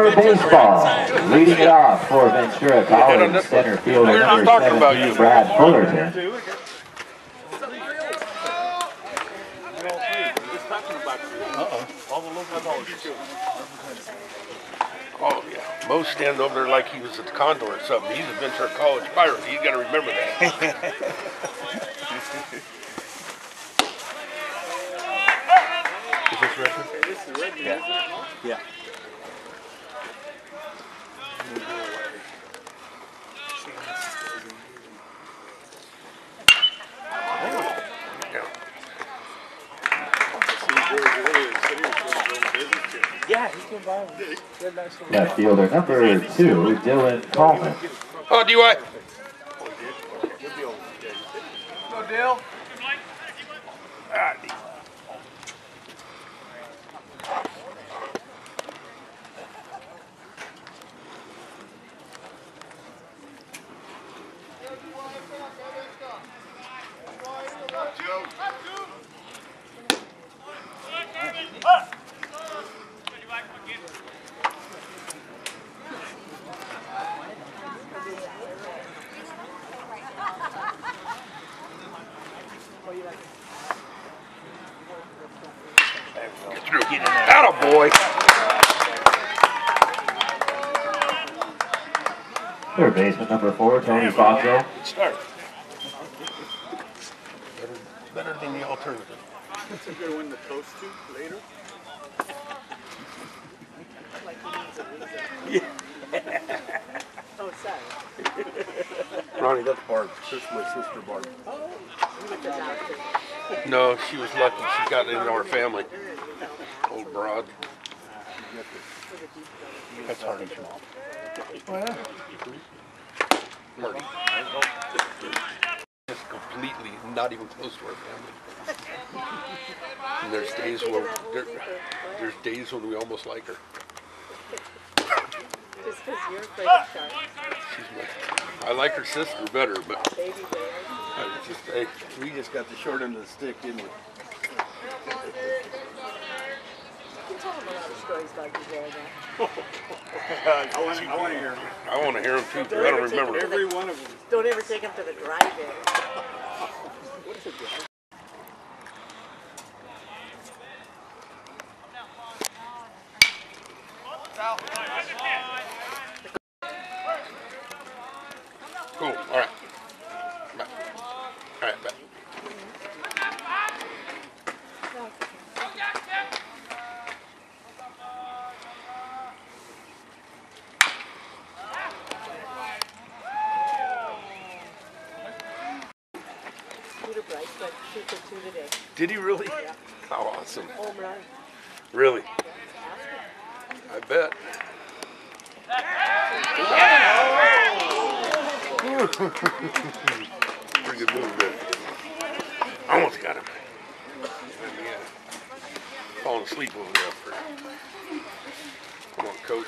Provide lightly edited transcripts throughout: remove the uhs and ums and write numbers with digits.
for baseball. Leading it off for Ventura College, center fielder number 17, Brad Fullerton. Oh, yeah. Mo standing over there like he was at the Condor or something. He's a Ventura College Pirate. You got to remember that. Is this Redmond? This is Redmond. Yeah. Yeah. Yeah, he's been by. Left fielder number 2, Dylan Coleman. Oh, DY. Go, Dale. Get through. Attaboy. Third baseman number 4, Tony Fonzo. Good start. Better than the alternative. That's a good one to toast to later. Oh, sorry. Ronnie, that's Barb. That's my sister Barb. Oh, No, she was lucky. She got into our family. Old broad. That's Hardy's mom. Oh, yeah. Hardy. Just completely not even close to our family. And there's days there's days when we almost like her. Just because you're afraid of sharks. I like her sister better, but Baby bear. we just got the short end of the stick, didn't we? You can tell them a lot of stories about your bear now. I want to hear them. I want to hear them too, because I don't remember. Every one of them. Don't ever take them to the drive-in. What is a drive? Cool. All right. Back. All right, back. Peter Bryce went 2 for 2 today. Did he really? Yeah. How awesome. Home run. Really? Yeah. I bet. Pretty good move there. Almost got him. Yeah. Falling asleep over there. Come on, coach.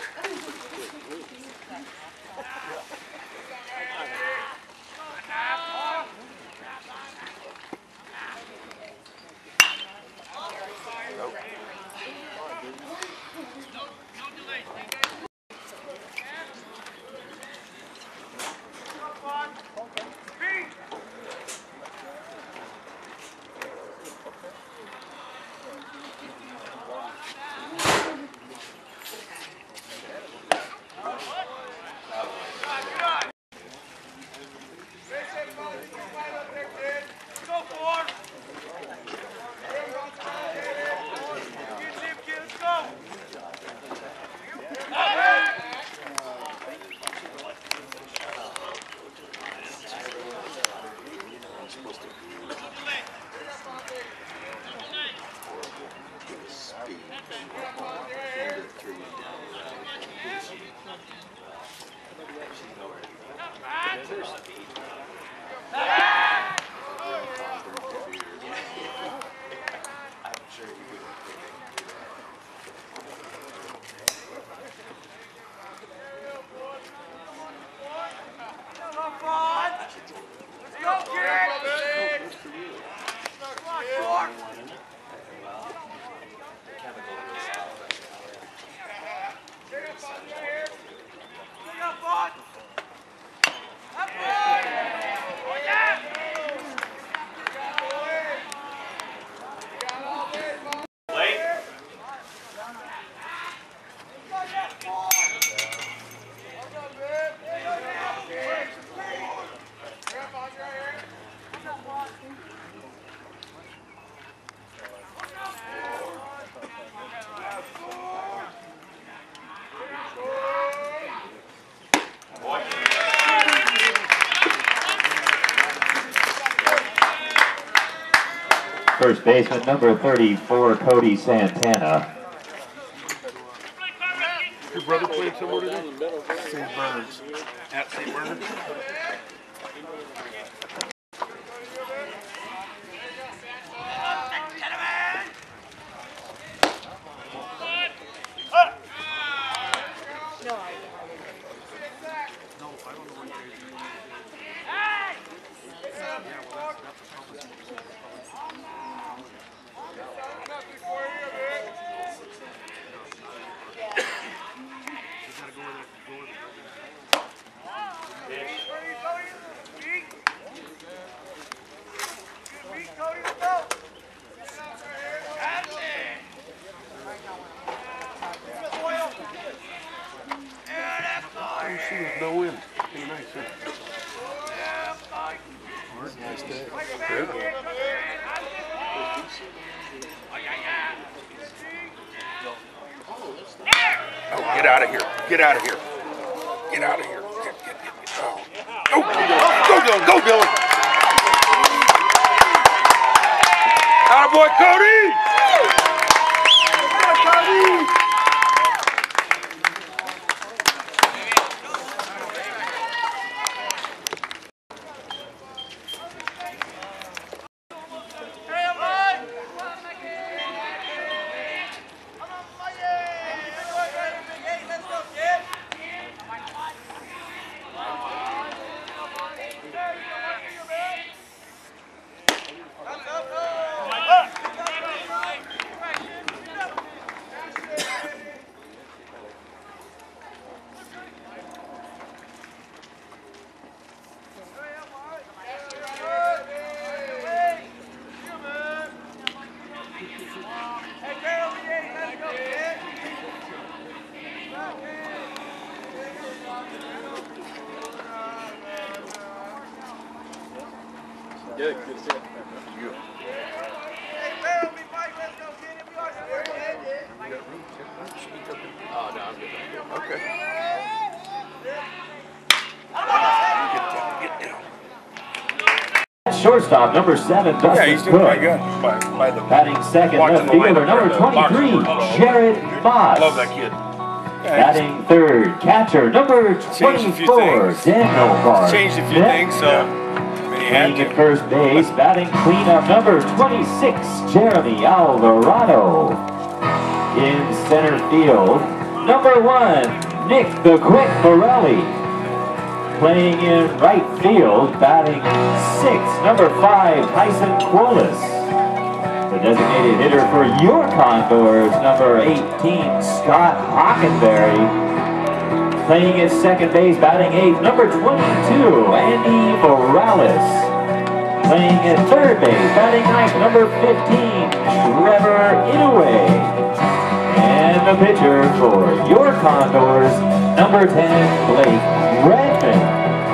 first baseman, number 34, Cody Santana. Your brother played somewhere today? St. Bernard's. At St. Bernard's? No wind. Pretty nice, huh? Nice day. Oh, get out of here. Get out of here. Get out of here. Get. Oh. Go, Dylan. Go, Dylan. Attaboy, Cody. Good to see you. You. Oh, no, I'm good. Okay. Get down. Shortstop, number 7, Dustin Yeah, he's doing pretty Cook. good. By the Batting second, watching left the lineup fielder, number for the 23, boxing. Jared Foss. Love that kid. Yeah, Batting third, catcher, number 24, Daniel Barr. Changed a few things, so I mean, he had Playing to. at first base, batting cleanup, number 26, Jeremy Alvarado. In center field, number 1, Nick the Quick Borelli. Playing in right field, batting 6, number 5, Tyson Quolis. The designated hitter for your Condors, number 18, Scott Hockenberry. Playing at second base, batting 8, number 22, Andy Morales. Playing at third base, batting 9, number 15, Trevor Inouye. And the pitcher for your Condors, number 10, Blake Redmond.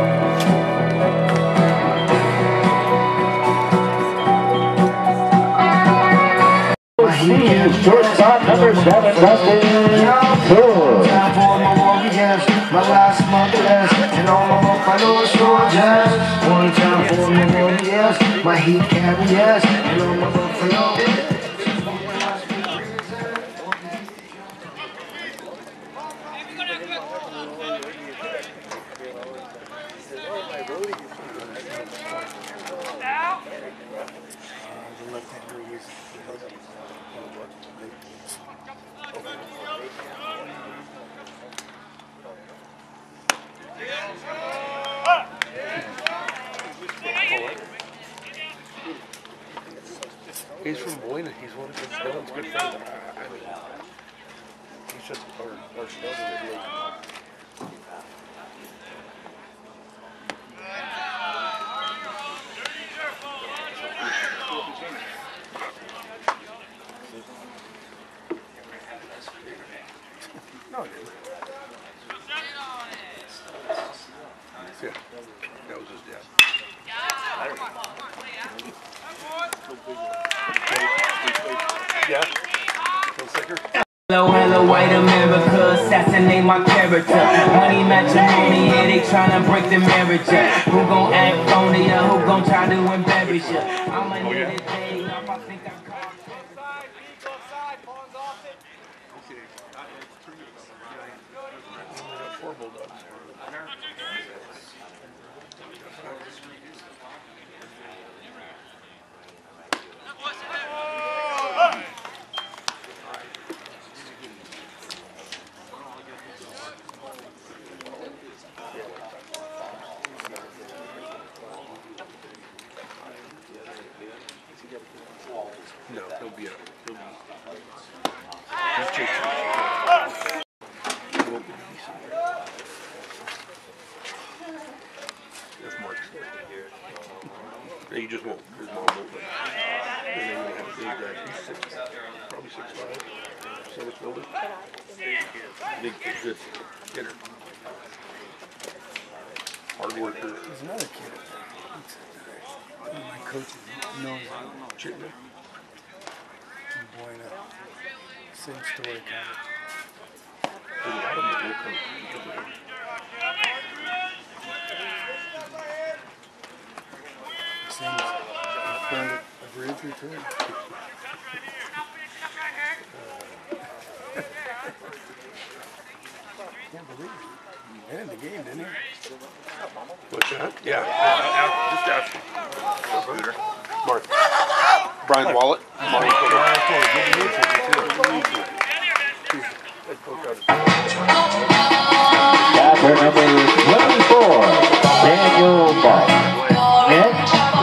Shortstop, number 7, Dustin Cook. My last month less, and all my buffalo soldiers. One time for me, yes, my heat carriers, and all my buffalo. He's from Boyne. He's one of Dylan's good friends. He said our stuff is No, it didn't. Yeah, that was his dad. Yeah. No sticker? Hello, white America, assassinate my character. Money matrimony, yeah, they tryna break the marriage up. Who gon' act phony, who gon' try to embarrass ya? I'm a nigga, I think I Bulldogs. No, he'll be he's chasing. He won't be decent. There's Mark's. He just won't. His mom won't. And then we have a big guy. He's probably 6'5". Sandwich builder. Big kid, good hitter. Hard worker. There's another kid. One of my coaches knows Chittenden. Bueno. Same story, kind of. There's a lot of them that will come because of him. Seems he burned a bridge or two. Can't believe it. He ended the game, didn't he? What's that? Yeah. Just after. Mark. Brian Wallet. Capper number 24, Daniel Ball. Nick?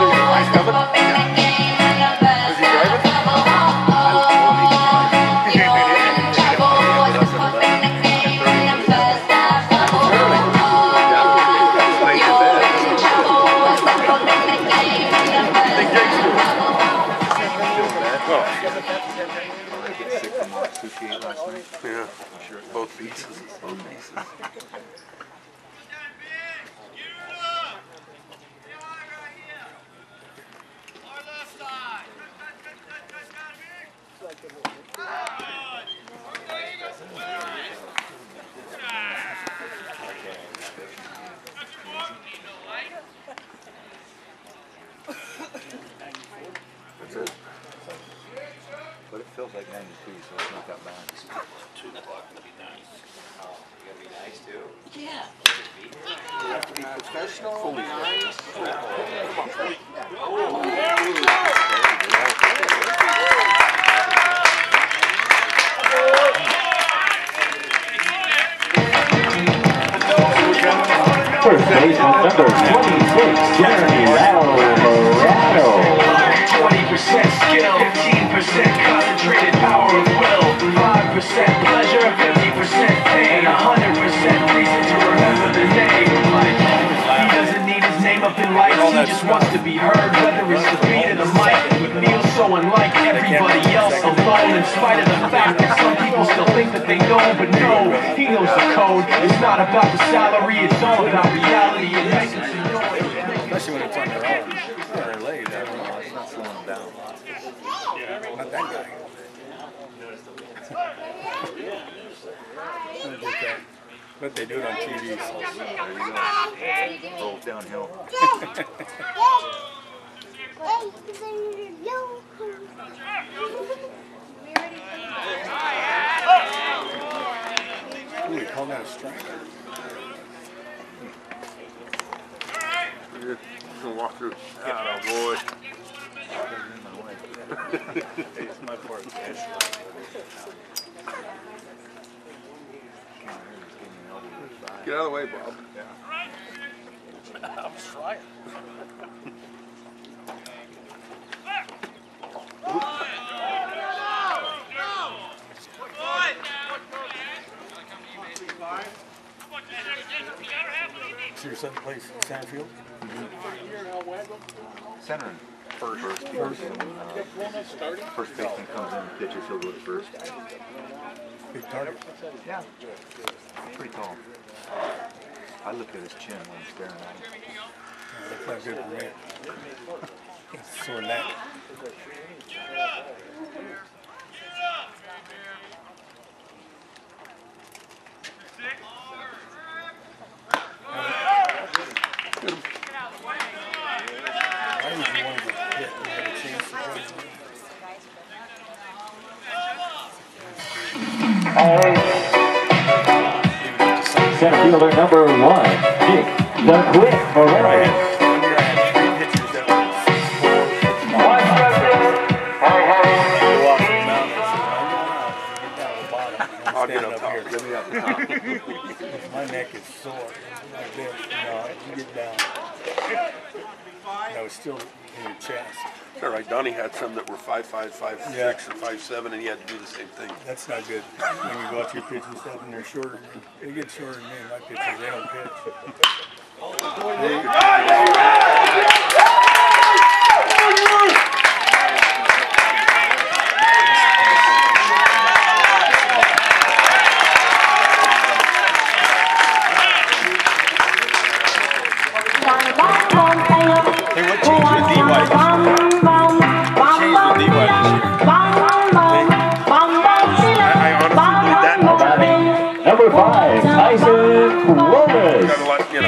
Yeah, both pieces. Both pieces. That's it. But it feels like 92, so it's not that bad. 2 o'clock would be nice. Oh, you gotta be nice too? Yeah. You have to be professional. Fully Nice. First baseman number 26, Jeremy Alvarado. 20% skill, 15% concentrated power of will, 5% pleasure, 50% pain, 100% reason to remember the name. Like, he doesn't need his name up in lights, he just wants to be heard, whether it's the beat of the mic. It feels so unlike everybody else, alone, in spite of the fact that some people still think that they know, but no, he knows the code. It's not about the salary, it's all about reality. It makes it Especially when it's on their own. They're late. It's not slowing them down. Not that guy. I don't get that. But they do it on TV. So. There you go. Rolls downhill. Ooh, we call that a strike. You're gonna walk through. Oh boy. It's my part. Get out of the way, Bob. I'm trying. So your son plays center field? Centering. First baseman comes in and pitches, he'll go to first. Big target. Yeah. Pretty tall. I look at his chin when I'm staring at him. That's not good for me. It's sore neck. I usually want to get hit and have a chance to join. All Even if it's something center fielder number 1, Nick the Quick Morelli. I'll get up top. Get me up top. My neck is sore. Like this. No, you get down. No, it's still in your chest. All right, Donnie had some that were 5'5", 5'6", Yeah. or 5'7", and he had to do the same thing. That's not good. When you go out to your pitch and stuff and they're shorter, they get shorter than me. My pitchers, they don't pitch. Hey, what changed with DY this year? What changed with DY this year? I honestly believe that. Number 5, Tyson Flores. Got a lot, you know.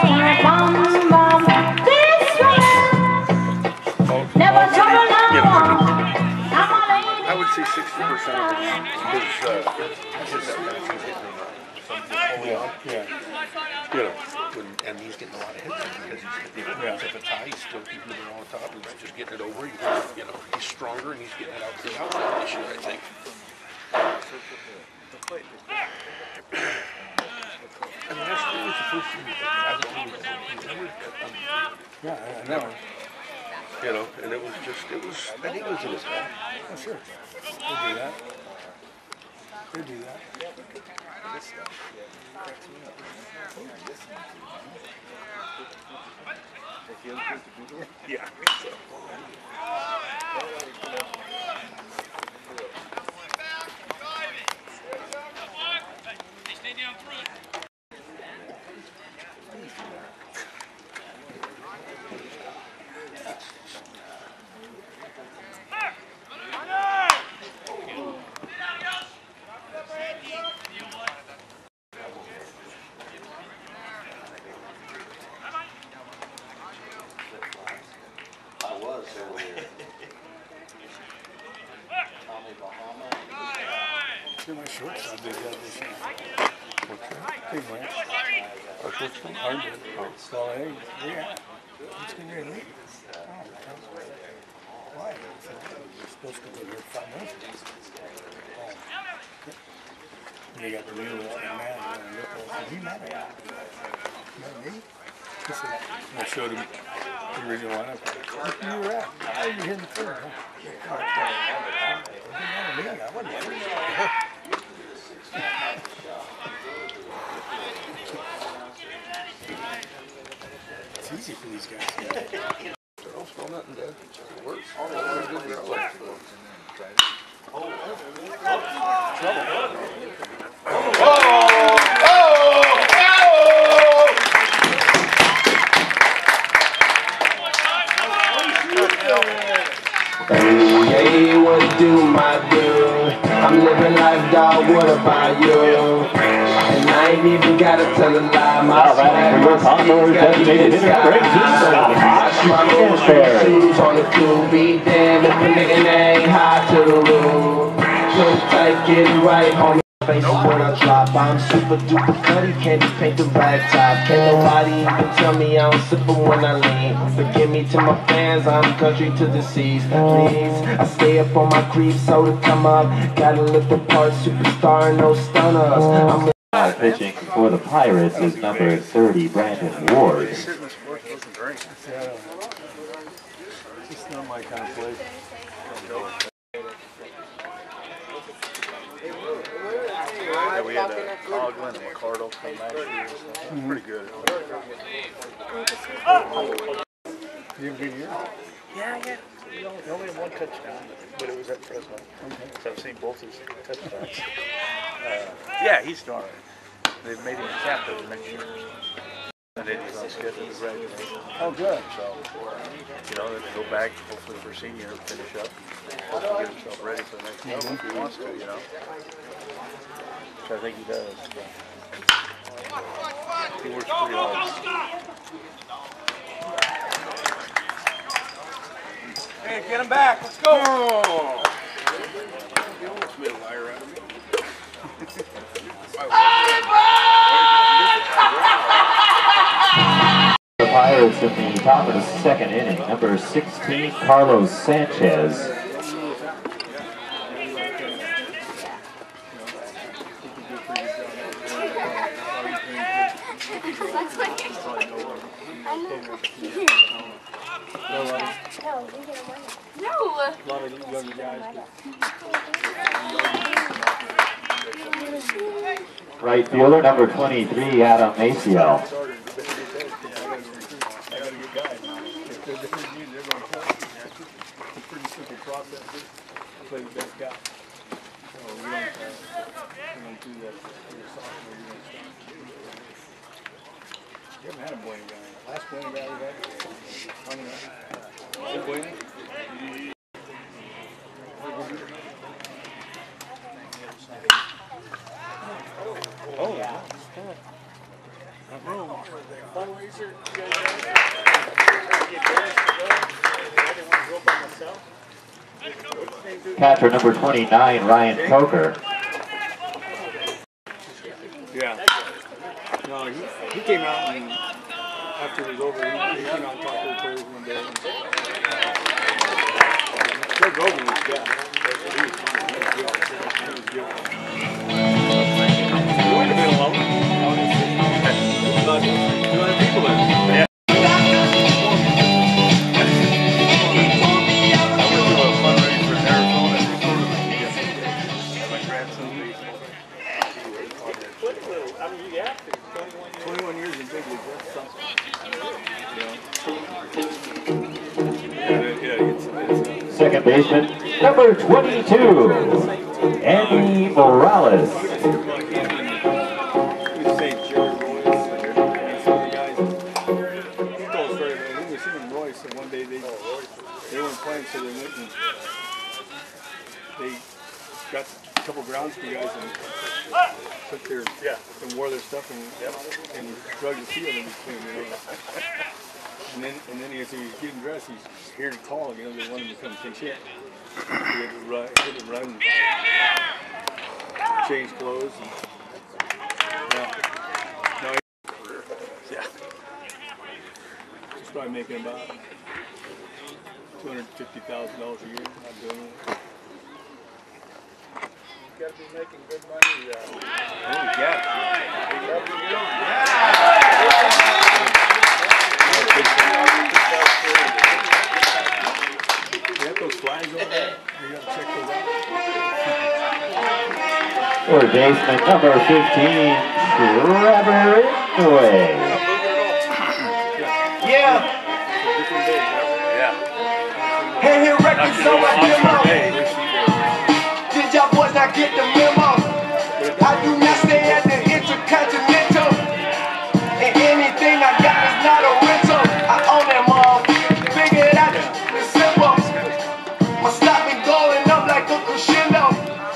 I would say 60% of it is that he's hitting Yeah. you know, and he's getting a lot of hits because he's hitting it. If it's high, he's still keeping it on top and he's just getting it over. You know, he's stronger and he's getting it out to the outside this year, I think. And last year was the first year he never Yeah, I know. you know, and it was just, and he was in his head. Oh, sure. They do that. They do that. Yeah. See my shortstop did that this year. Big man. Our shortstop? Hard to. So, hey, yeah. Let's get ready to meet. Why? We're supposed to be here 5 minutes ago. They got the new ones, man. He mad at me. I showed him the original lineup. Look where you were at. I was here in the third. It's easy for these guys. Don't smell nothing, Dad. It works. Hey, what do my do? I'm living life, dog, what about you? And I ain't even gotta tell a lie. My Batting for your Condors, designated hitter, Greg Scott. shoes on the tube, be damn if a nigga ain't hot to the roof. So tight, get it right on the face when I drop. I'm super duper cutty, can't just paint the rag top. Can't nobody even tell me I don't sip it when I lean. Forgive me to my fans, I'm country to the seas. Please, I stay up on my creep, so to come up. Gotta lift apart, superstar, no stunners. Pitching for the Pirates is number 30, Brandon Ward. It's not my kind of place. Yeah, we had Coughlin and McCardle come last year. Pretty good. You have a good year? Yeah. He only had 1 touchdown, but it was at Fresno. Okay. So I've seen both his touchdowns. Yeah, he's darn. They've made him a captain next year. And then he's on schedule to graduate. Oh, good. So, you know, go back hopefully for senior and finish up. Hopefully get himself ready for the next level if he wants to, you know. Which I think he does. He works pretty hard. Hey, get him back. Let's go. You almost made a liar out of me. in the top of the second inning. Number 16, Carlos Sanchez. Right fielder, number 23, Adam Maciel. You haven't had a Bueno guy. Last Bueno guy we had, Bueno. Oh, yeah. Fundraiser, you guys Catcher number 29, Ryan Coker. Yeah. No, he came out and after it was over, he came out and talked to the players one day. Greg Hogan was good. You wouldn't have been alone. About 200 people there. Yeah. I went to a fundraiser in Arizona and recorded my grandson's baseball. I mean, you have to. 21 years in big league, that's something. Second baseman, number 22, Andy Morales. One day they weren't playing, so they went and they got a couple grounds for guys and took their and wore their stuff and drugged the field in between, you know. And then as he was getting dressed, he's here to call, you know, they wanted him to come take shit. He had to run, change clothes. And, He's probably making about $250,000 a year. Not doing it. You got to be making good money. Yeah. You have those flags over there? You got to check those out. Third baseman, number 15, Trevor Inouye. Yeah. Hey, here records on my demo. Did y'all boys not get the memo? I do not stay at the Intercontinental. And anything I got is not a rental. I own them all. Figured out the simple. My stock been going up like a crescendo.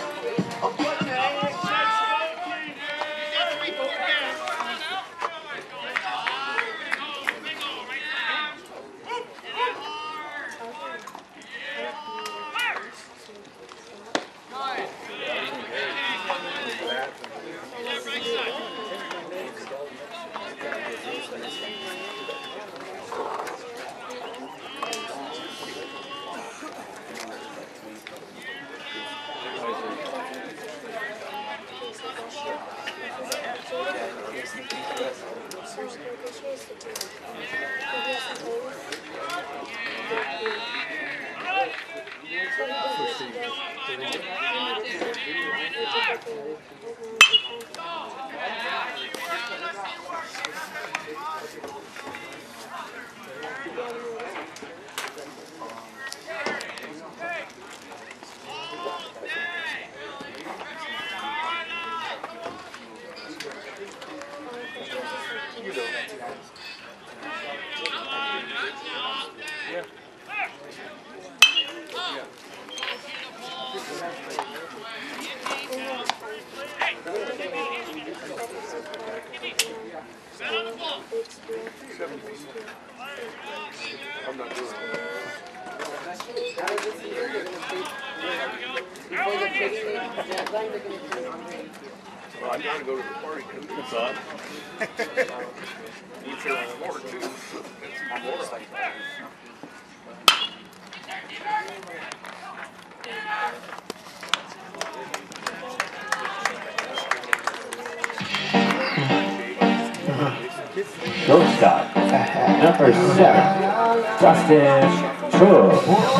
Well, I gotta go to the party because it's on. You feel more too. Shortstop, number 7, Dustin True.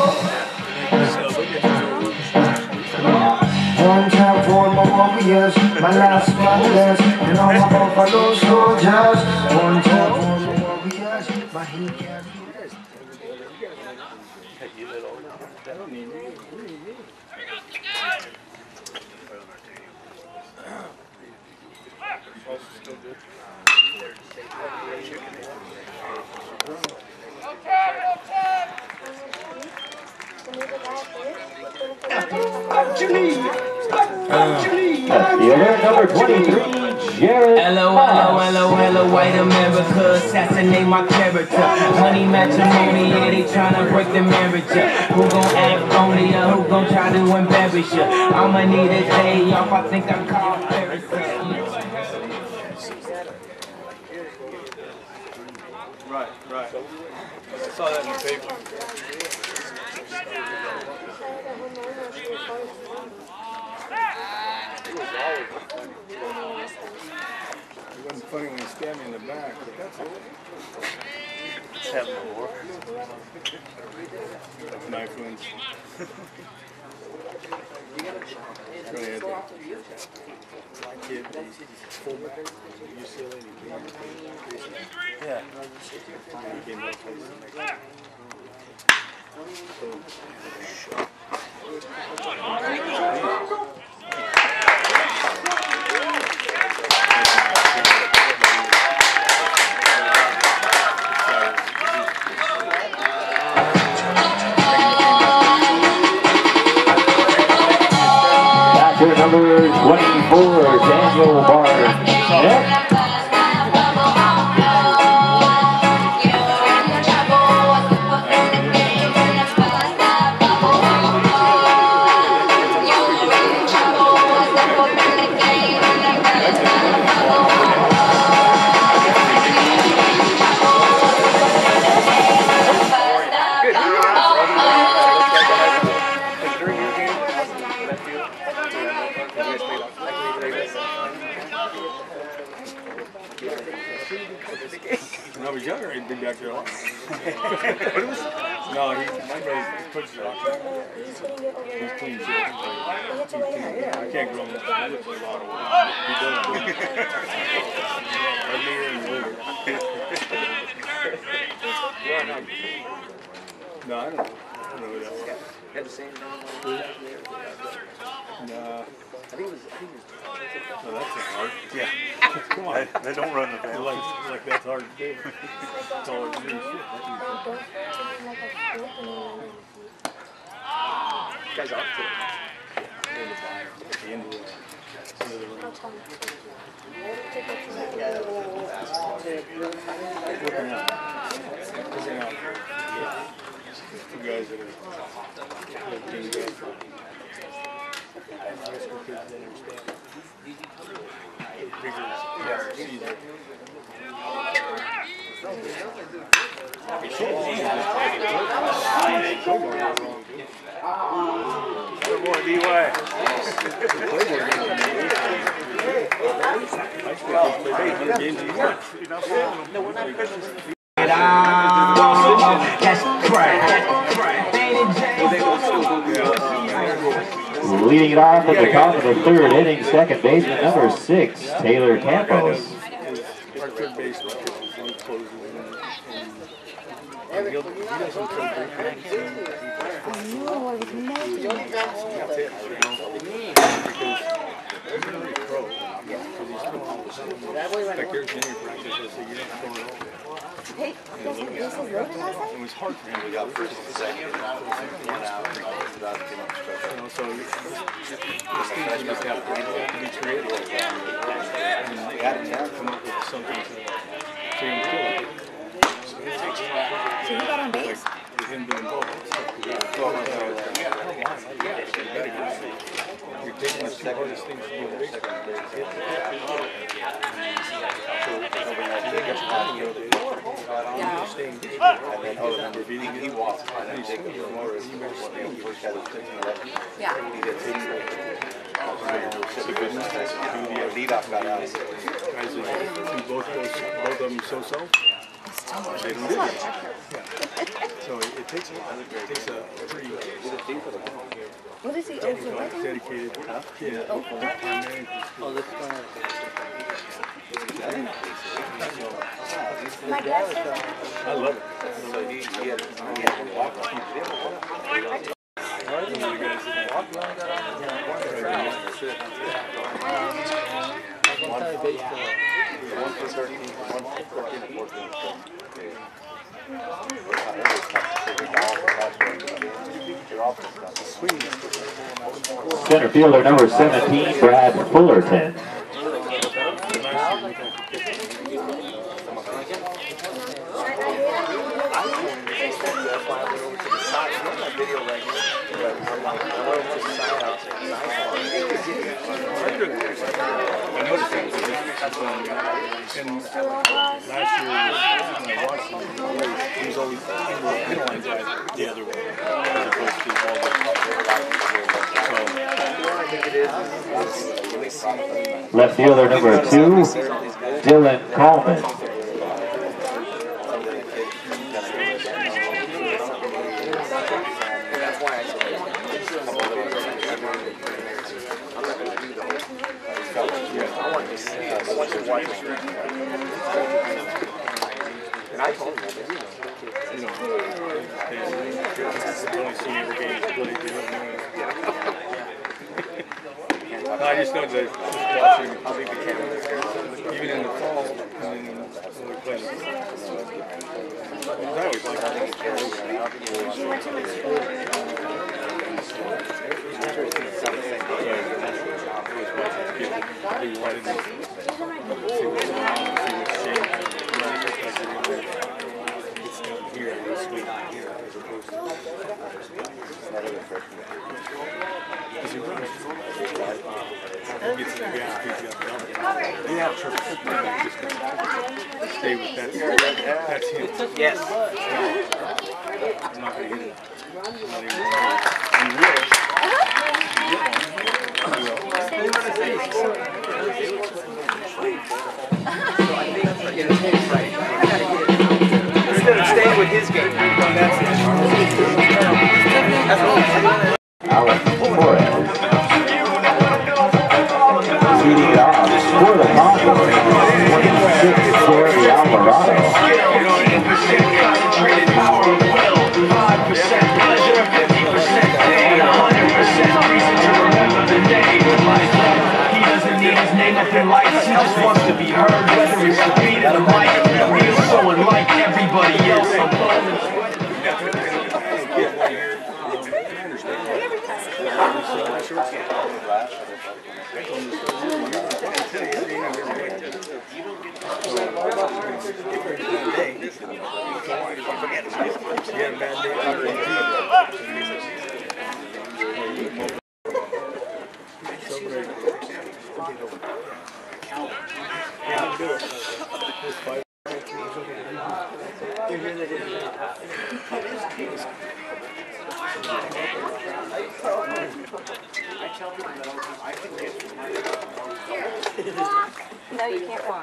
One time for my warriors, my last mothers, and all my buffalo soldiers. One time for my warriors, my heat carriers. Fielder number 23, Jared. Hello, white America, assassinate my character. Honey matrimony, yeah, they tryna break the marriage up. Who gon' act phony or who gon' try to embarrass you? I'ma need a day off, I think I'm called Paris. Right. I saw that in the paper. It wasn't funny when he stabbed me in the back, but that's it. Let's have more. Knife wounds. Really had that kid, fullback, UCLA, Yeah. he came up Backer number 24, Daniel Barnett. When I was younger, he'd be back there a lot. No, my brother puts it off. He's clean shit. I can't grow him up. He looks like a lot of work. He does. No, I don't know who that was. Had the same Nah. I think it was. No, that's not hard. Yeah. Come on. They don't run the family. Like that's hard to do. That's all it is. Guys off to The end of the Looking out. Two guys that are team guys. High school kids that understand. Bigger season. More DY. Leading it off at the top of the third inning, second baseman number 6, Taylor Campos. Our third baseman he closes and he doesn't throw great pitches. Like there's Jimmy practice, so you don't throw it over. Hey, It was hard for him to go first and second. So this team just have to be creative and come up with something to improve. So you got on base? With him being involved. You're taking the two hardest things to do in baseball. right on him, staying and then he walks by and he's more he works at Yeah. the lead off got out. Guys who both of them so-so. They don't do it. So it takes a pretty What is he over with? dedicated kid. Oh, this one. my dad says that. I love it. So he had one for 13, one for 14 and 14. Center fielder number 17, Brad Fullerton. And last year, when I watched him, he was always penalized the other way, as opposed to all the. Left fielder number 2, Dylan Coleman. And I told him that, You know, they only see every game play. No, I just know that just watching, even in the fall, and then when we play. I always like yeah, sure. Stay with that. That's him. yes. I'm not going to hit it. I'm not even trying. You will. Instead of staying with his game, that's it. Alex Torres. Leading it off for the Cowboys, 26, Jeremy Alvarado. 10% concentrated power of will, 5% pleasure, 50% pain, 100% reason to remember the name. Like he doesn't need his name up in lights, he just wants to be heard, whether it's the beat of the mic, real so unlike everybody else. No, you can't walk.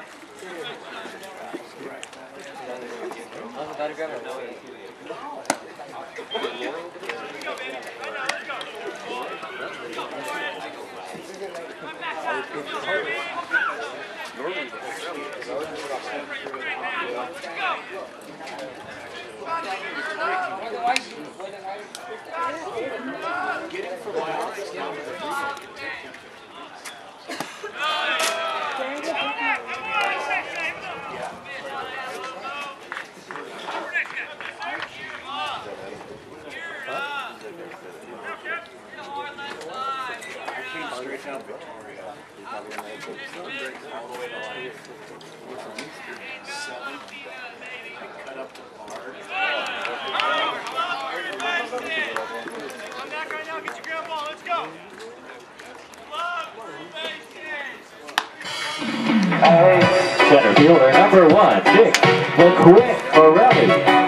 Center fielder number 1, Nick the Quick Forelli.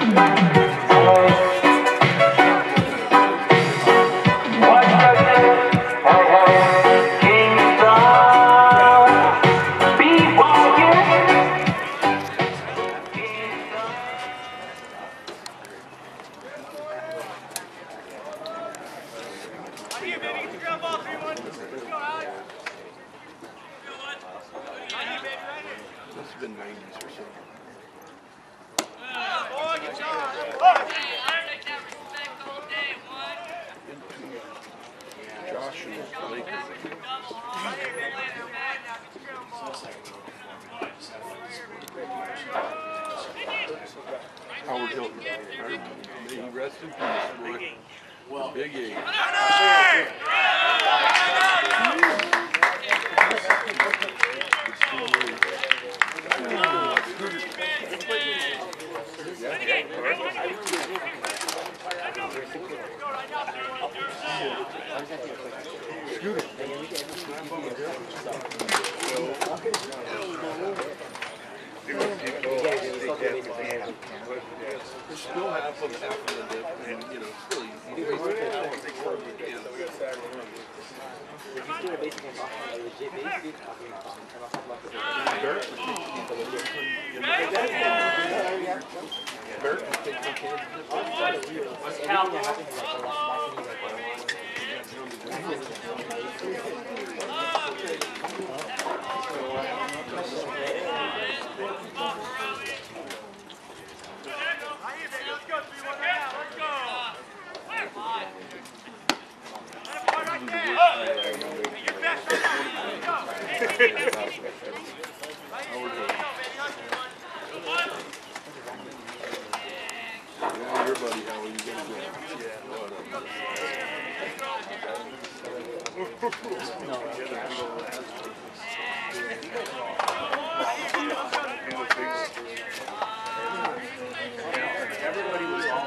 This has been 90s or so. Josh and Lakers. Howard Hilton. May he rest in peace, boy. Big A. Still have some happening in it, and you know, still your buddy, how are you gonna go? Everybody was all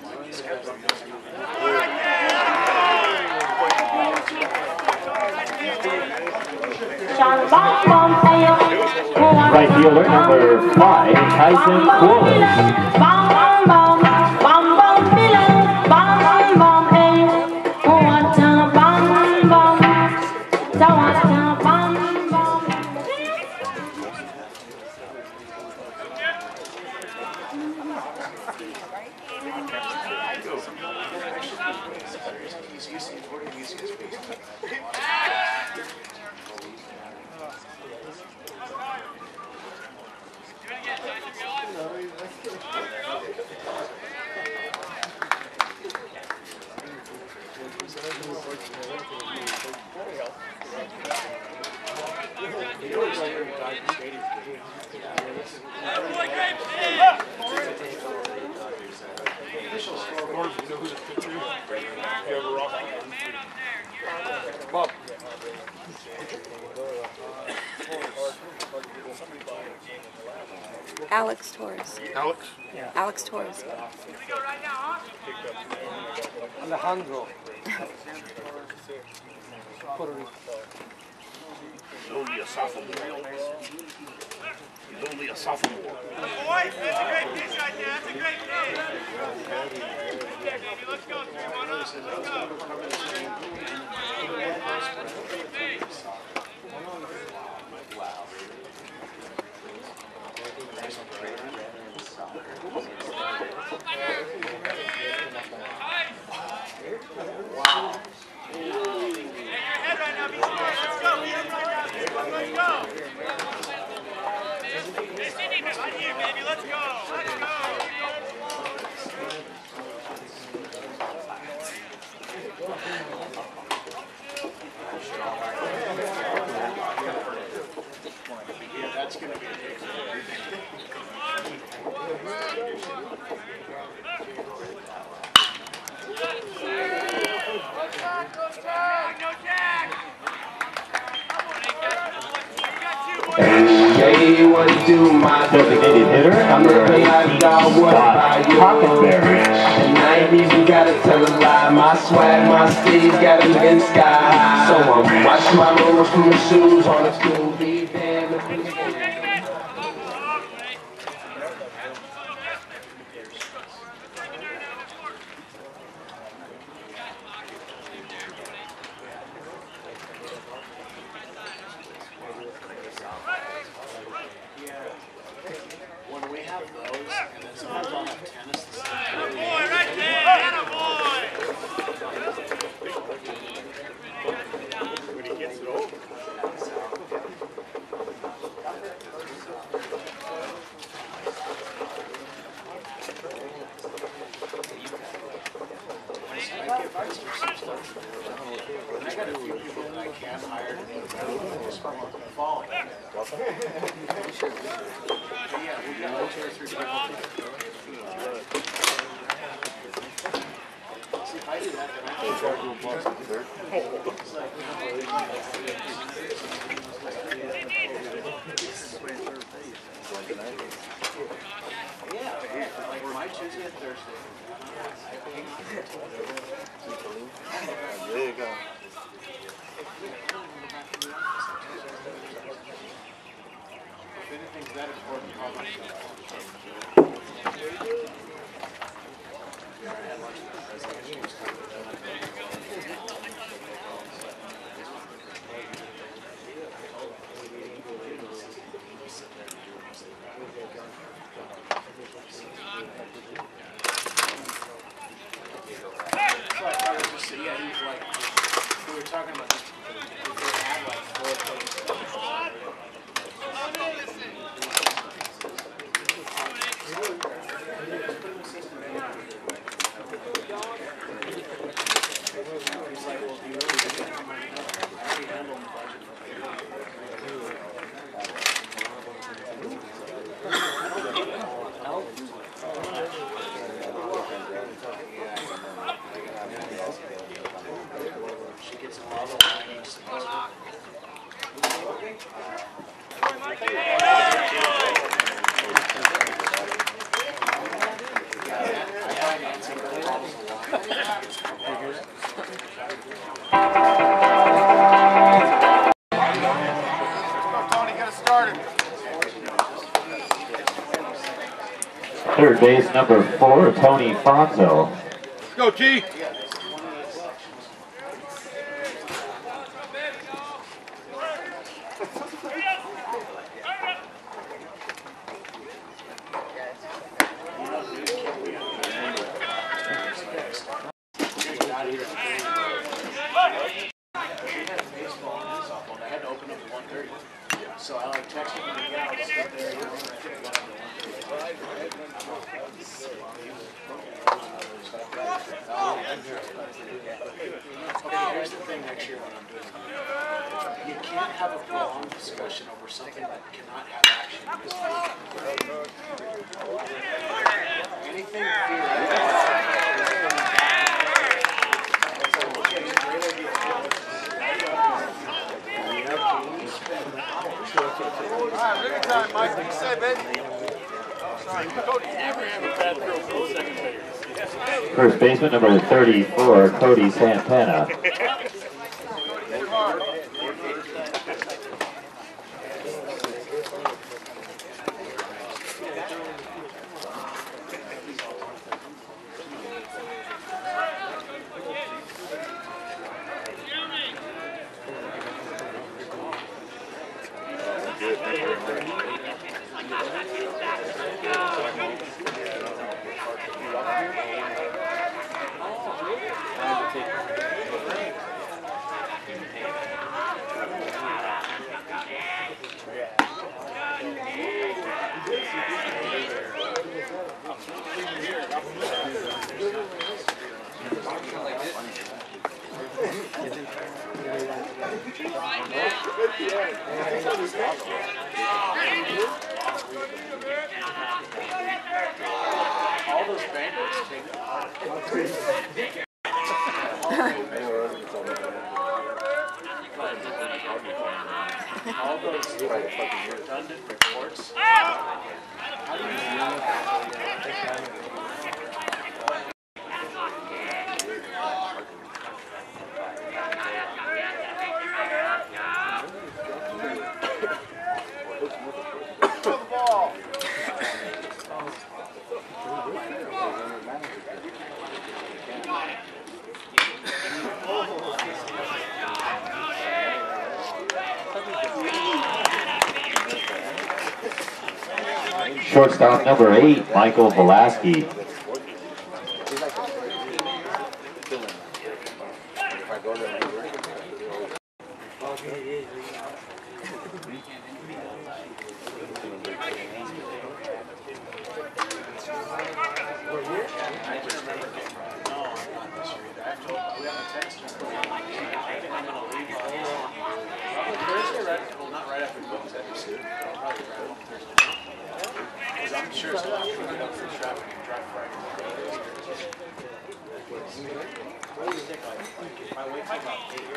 Right fielder number 5, Tyson Corliss. Alex Torres. Alex? Yeah. Alex Torres. Alejandro. Puerto Rico. He's only a sophomore. He's only a sophomore. Boys, that's a great pitch right there. That's a great pitch. Yeah, baby, let's go. 3-1 up. Let's go. Wow. Hey, your head right now, be smart. Let's go. Be inside now. Let's go. Hey, Sydney, right here, baby. Let's go. Let's go. That's going to be Hey, what it do, my Designated hitter number 18, Scott Hockenberry. In the 90s, you gotta tell a lie. My swag, my steez got him in sky high. So I'm watching my moves from the shoes on the school beat. Damn, have those, and then sometimes I'll have tennis. When he gets it over. I got a few people that I can't hire to do the fall. Yeah, we got like 2 or 3 people. See, if I do that, then I can try to do a boss at the third. It's like, yeah, like my Tuesday and Thursday. There you go. If anything's that important, call myself. Yeah, he was like, we were talking about this. They had like 4 things. He's like, well, do you really think that money? I already handled the budget. She gets a lot of lines. Tony, get us started. Third base, number 4, Tony Fonzo. Let's go, G. I had to open up at 1:30. So I like texted him again. I was sitting there. Okay, here's the thing next year when I'm doing it. You can't have a long discussion over something that cannot have action in this meeting. Anything Alright, look at time, Mike. What you say, baby? Sorry, Cody never have a bad throw for the second base. First baseman, number 34, Cody Santana. all those bankers take all those redundant reports. How do you Throw the ball. Shortstop number 8, Michael Velasquez. I'm sure it's not going to get up for traffic and drive Friday. My wait time about 8.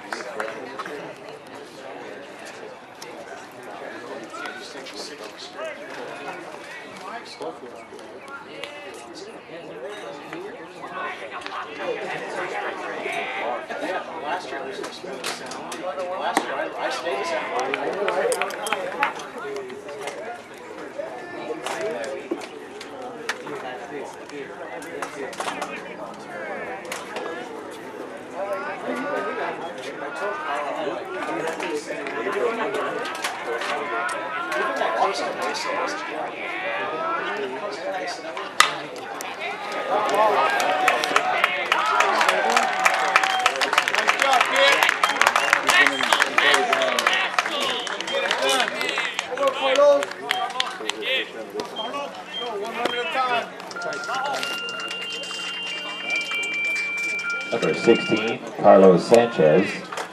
Yeah, last year I was expecting sound. Last year I stayed sound. Number 16, Carlos Sanchez.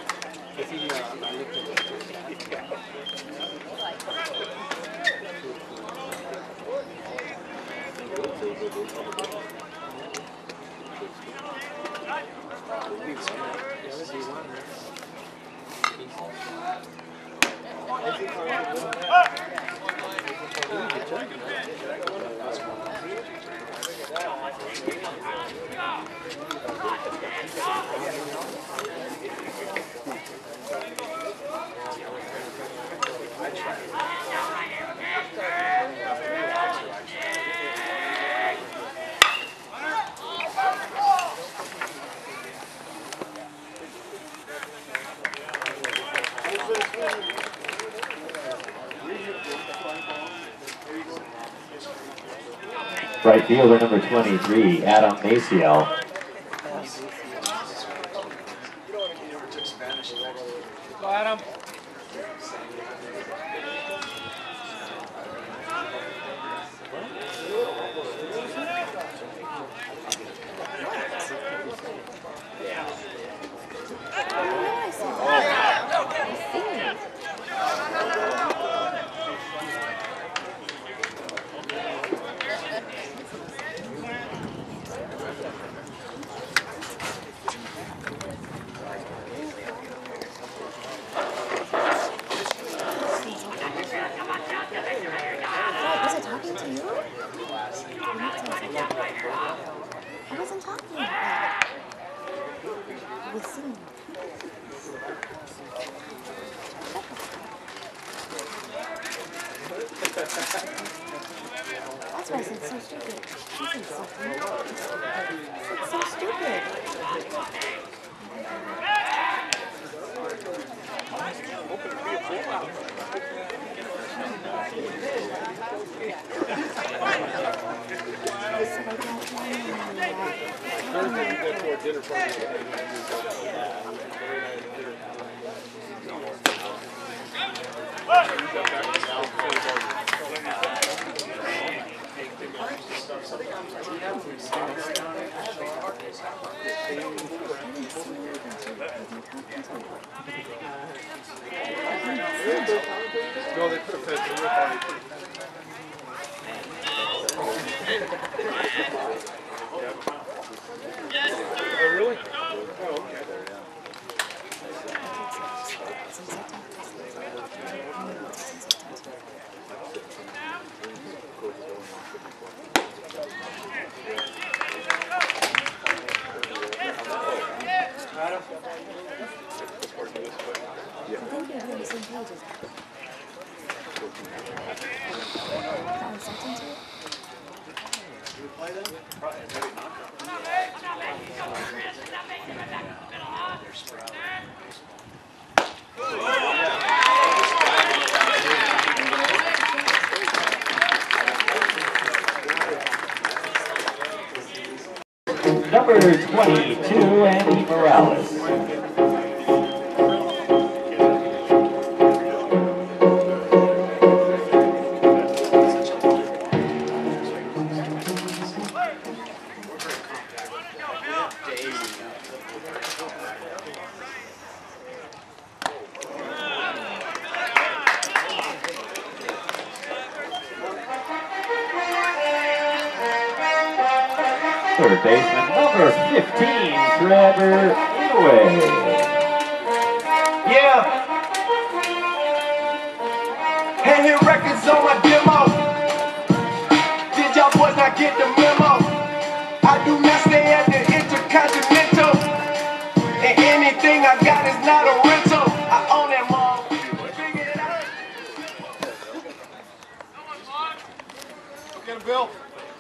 Right fielder number 23, Adam Maciel. Adam. That's why I said so stupid. She said something. It's so stupid. No, they could have fed the rip on it. Oh, really? Oh, okay. number 22, Andy Morales. Third baseman, number 15, Trevor Inouye. Yeah. Hand hit records on my demo. Did y'all boys not get the memo? I do not stay at the Intercontinental. And anything I got is not a rental. I own that mall. Figure it out. Get him, Bill.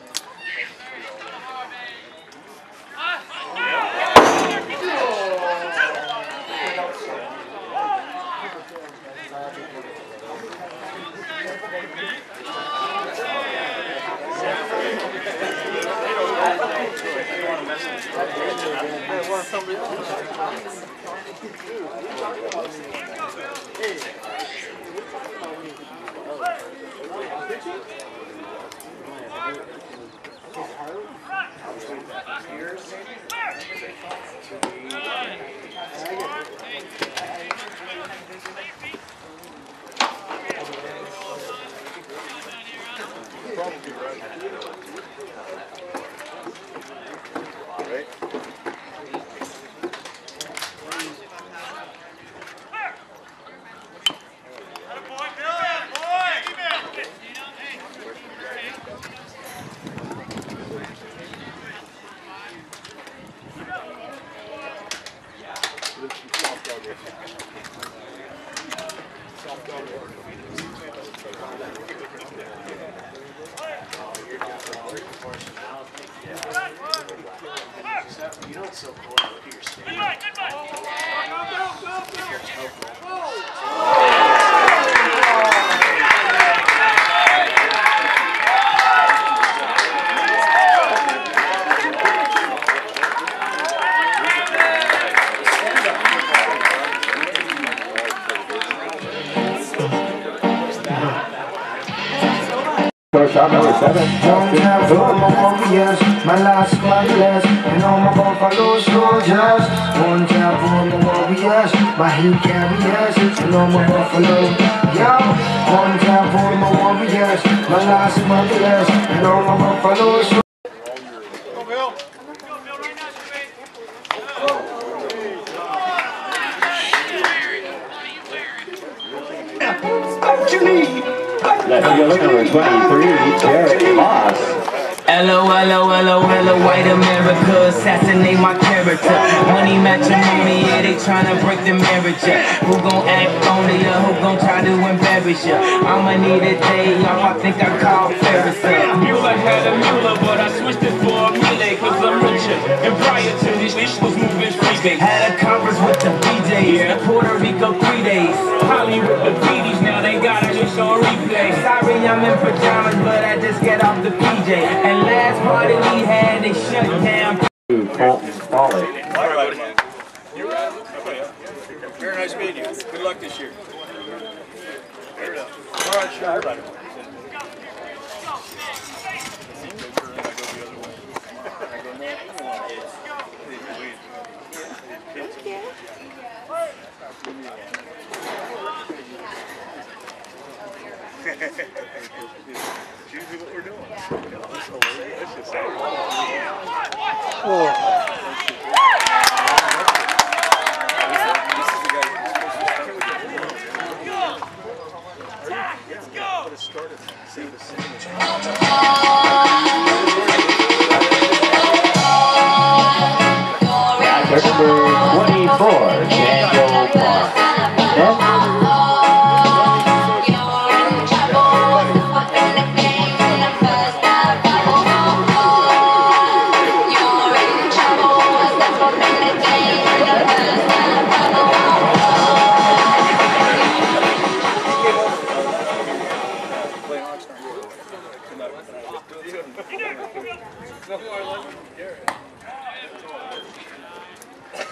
You know what's so cool? Look at your state. Shot number 7. Don't have for my warriors, my last smugglers, and all my buffalo soldiers. One time for my warriors, my heat carriers, and all my buffalo. Yo, one time for my warriors, my last smugglers, and all my buffalo soldiers. Go, Bill. Let's go number 23, Jared Moss. LOLOLOL, white America, assassinate my character. Money matrimony, yeah, they tryna break the marriage up. Who gon' act on ya? Who gon' try to embarrass ya? I'ma need a day off, I think I called Ferris up. Mueller had a Mueller, but I switched it for a Miele, cause I'm richer. And prior to this, this was moving freebase. Had a conference with the BJs, Puerto Rico 3 days. Hollywood, the BDs, now they got it just on replay. Sorry, I'm in pajamas, but I just get off the PJ. And last party we had, they shut down. Colton Foley. All right, buddy. Very nice meeting you. Good luck this year. All right, sure, buddy. Usually what we're doing. That's just Number 24, Daniel Clark.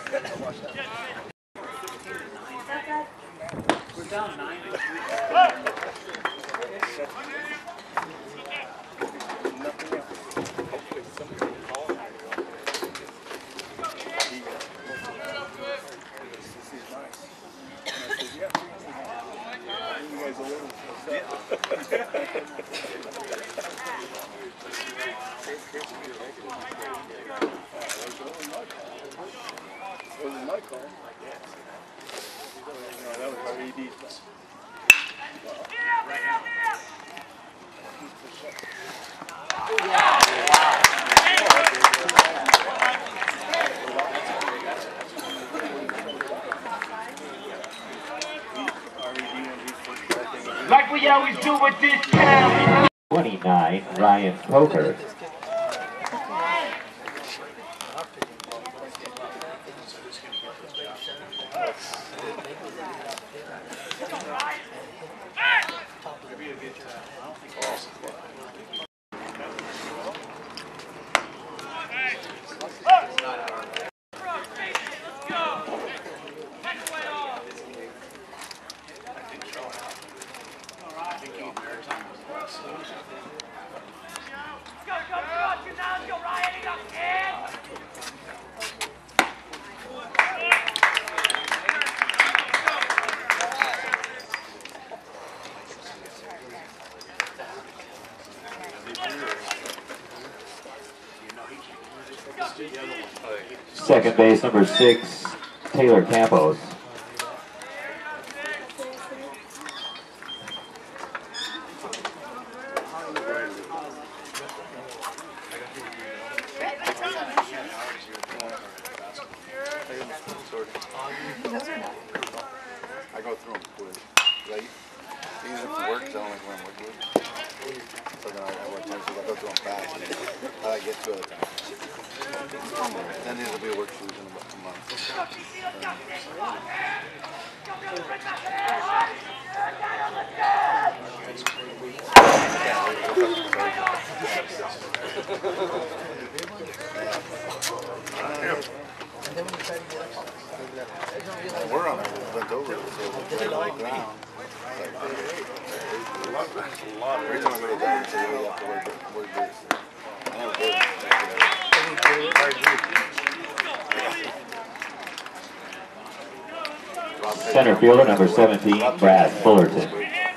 We're down 9. Like we always do with this town. 29, Ryan Coker. Second base, number 6, Taylor Campos. I go through them with late. Even if it works, I only run with. So then I work times, I go through them fast. And I get to it. Then it'll be work shoes in about a month. We're on it, bent over, so we're on the ground. Every time I go to that, it's really have to work this. I never did. Center fielder, number 17, Brad Fullerton.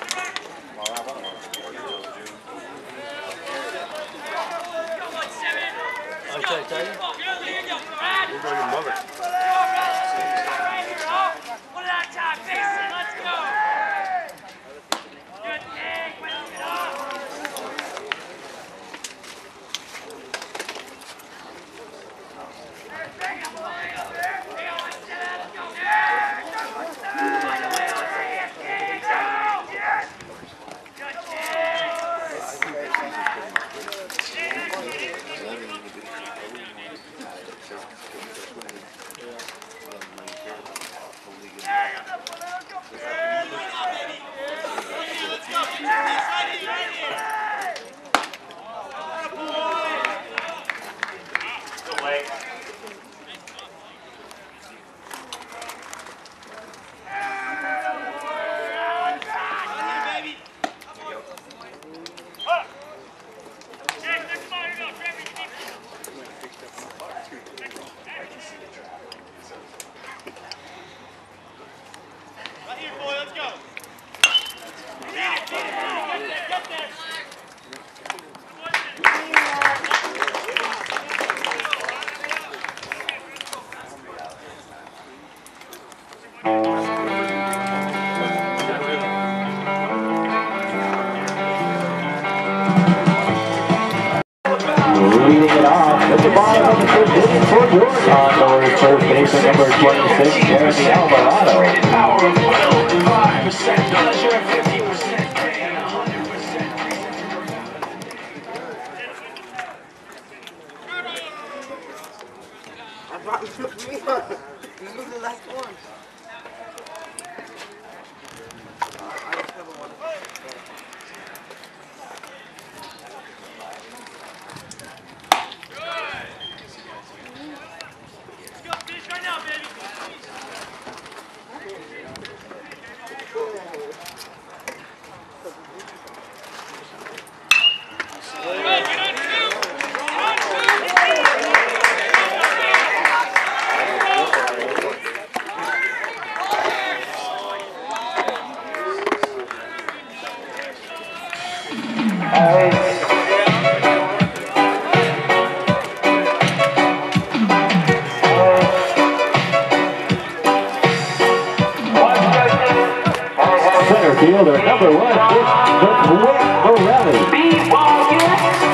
First baseman number 26, Jeremy Alvarado. Power of will, 5% pleasure, 50% pain, 100% I brought you with me. You moved the last one. I just have one. Let's go, finish right now, baby. number 1, it's the Quick Morelli.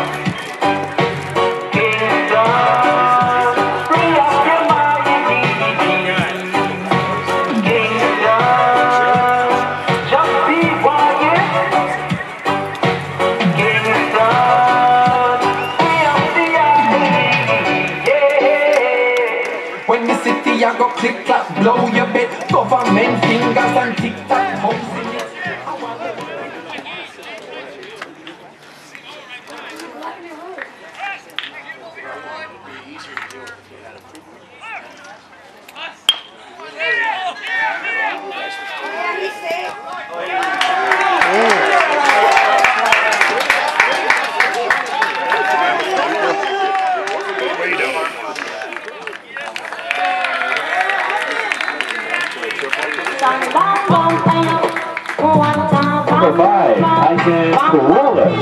When the city I go click clap, blow your bed, government fingers and tick tock hoes in it. Number 5, Tyson Corolla.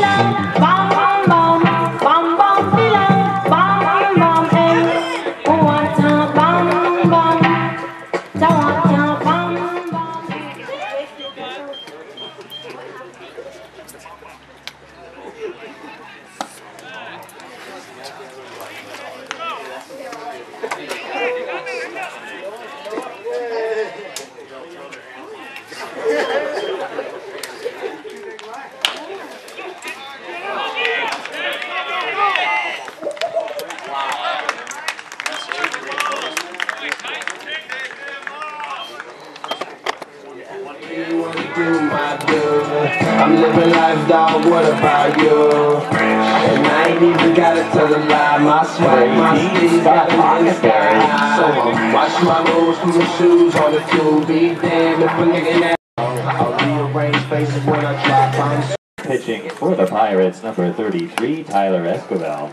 I'm living life, dog, what about you? And I ain't even gotta tell a lie. My swag, my sleeves got an inside. So I'm watch my moves from the shoes on the tube. Be damned if a nigga that I'll rearrange faces when I drop. I'm Pitching for the Pirates, number 33, Tyler Escobar.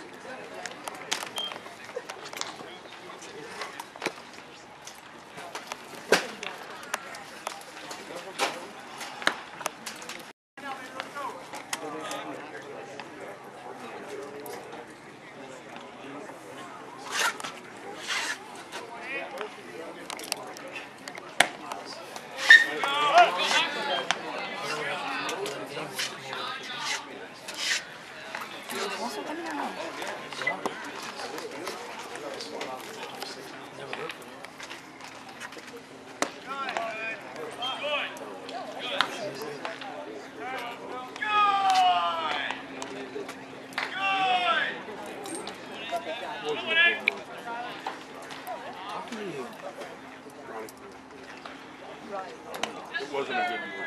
It wasn't a good move.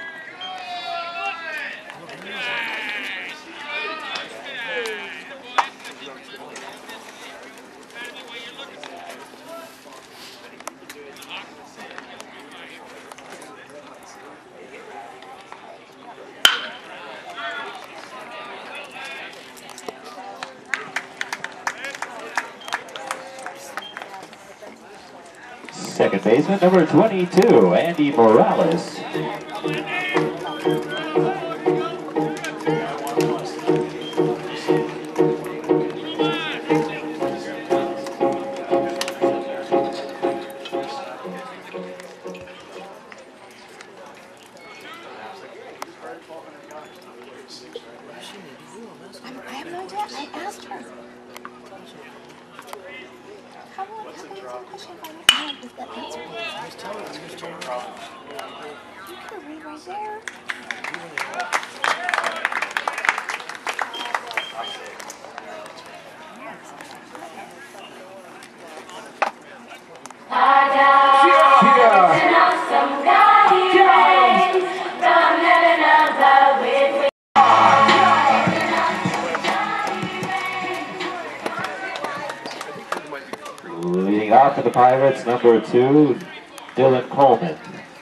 Second baseman, number 22, Andy Morales. I have no idea. I asked her. How will I answer a question if I don't know what the answer is? Just tell her it's just your problem. You can read right there. Leading off for the Pirates, number 2, Dylan Coleman.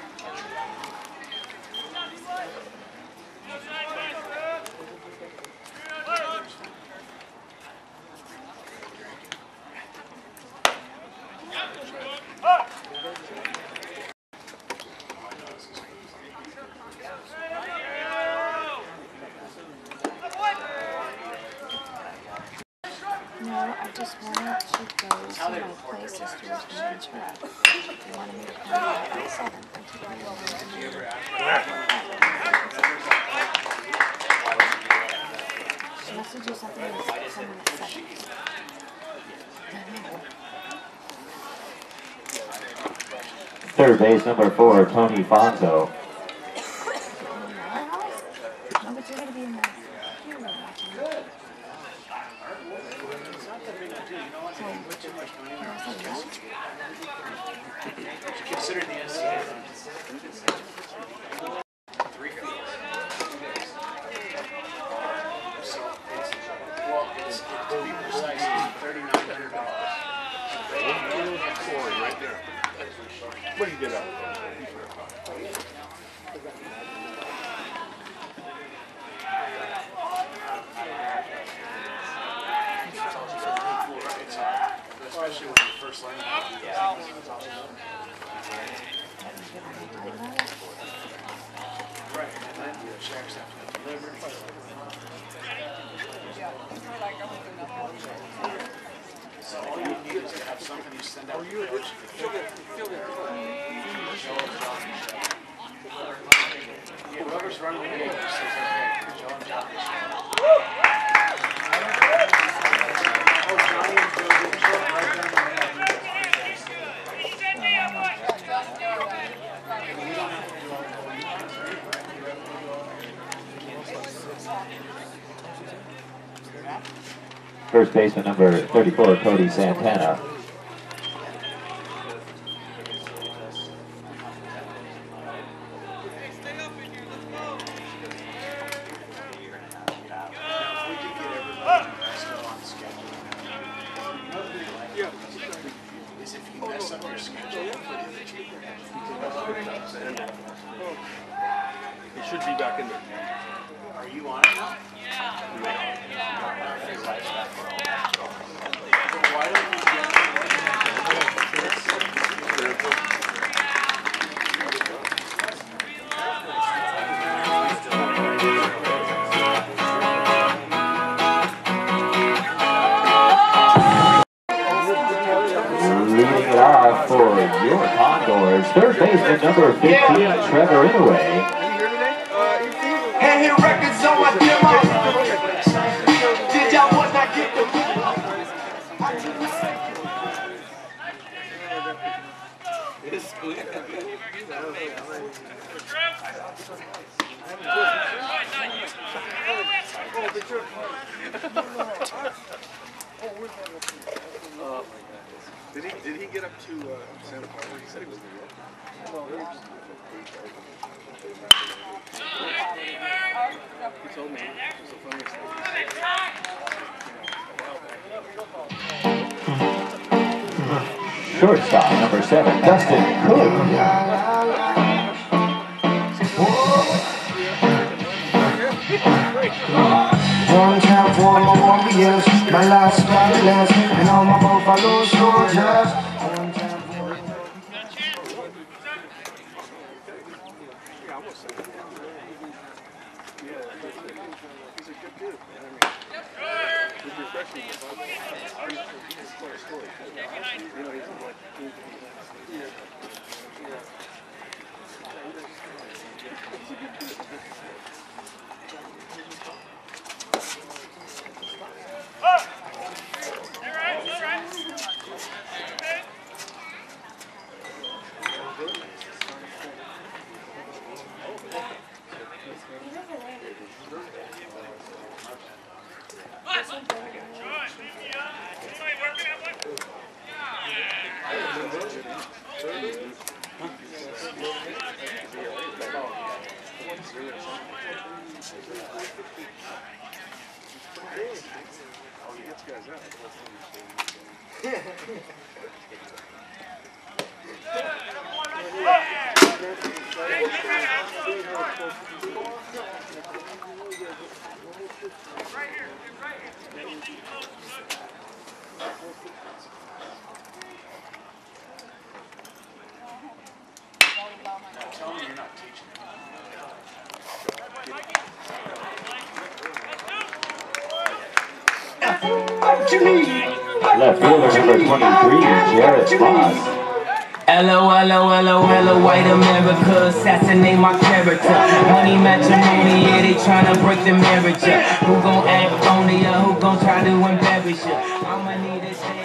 No, I just wanted to go see my play sisters in Ventura. They wanted me to come back at 7 and take me over to She has to do something with someone at 7. Third base, number 4, Tony Fonzo. No, but you're going to be in the camera watching it. Consider the NCAA. 3 fields. So it's, well, it's, to be precise, it's $3,900. Right there. What do you get out? Especially when you first learn about it. Right, and then the checks have to be delivered. So all you need is to have something you send out to the coach. Whoever's running the game says, okay, Joe and Johnny. Oh, Johnny and Joe didn't show up right down the First baseman, number 34, Cody Santana. He should be back in there. Are you on it now? Why don't we Leading it off for your Condors, third baseman, number 15, Trevor Inouye. Hand hit records on my demo. Did y'all boys not get the Did he get up to Santa Barbara? He said he was in New York. He told me. It was the funniest thing. Shortstop, number 7, Dustin Cook. One time for my warriors, my last spotless, and all my buffalo soldiers. One time for He's a good dude. He's refreshing. He's quite a story. You know, he's like, Left fielder, number 23, Jarrett Moss. LOL, white America, assassinate my character. Money matrimony, yeah, they tryna break the marriage up. Who gon' act phony, who gon' try to embarrass ya? I'ma need a day.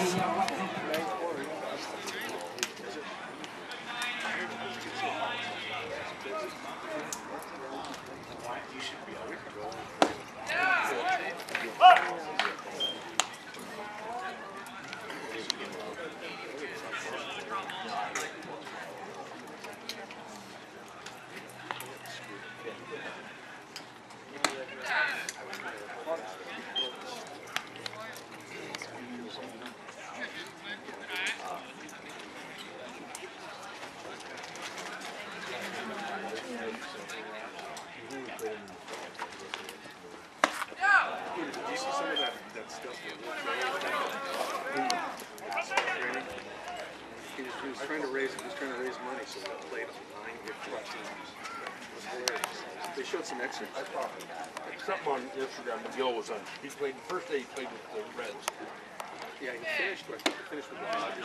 They showed some excerpts. Something on Instagram. Miguel was on. He played the first day. He played with the Reds. Yeah, he finished. I think he finished with the Dodgers.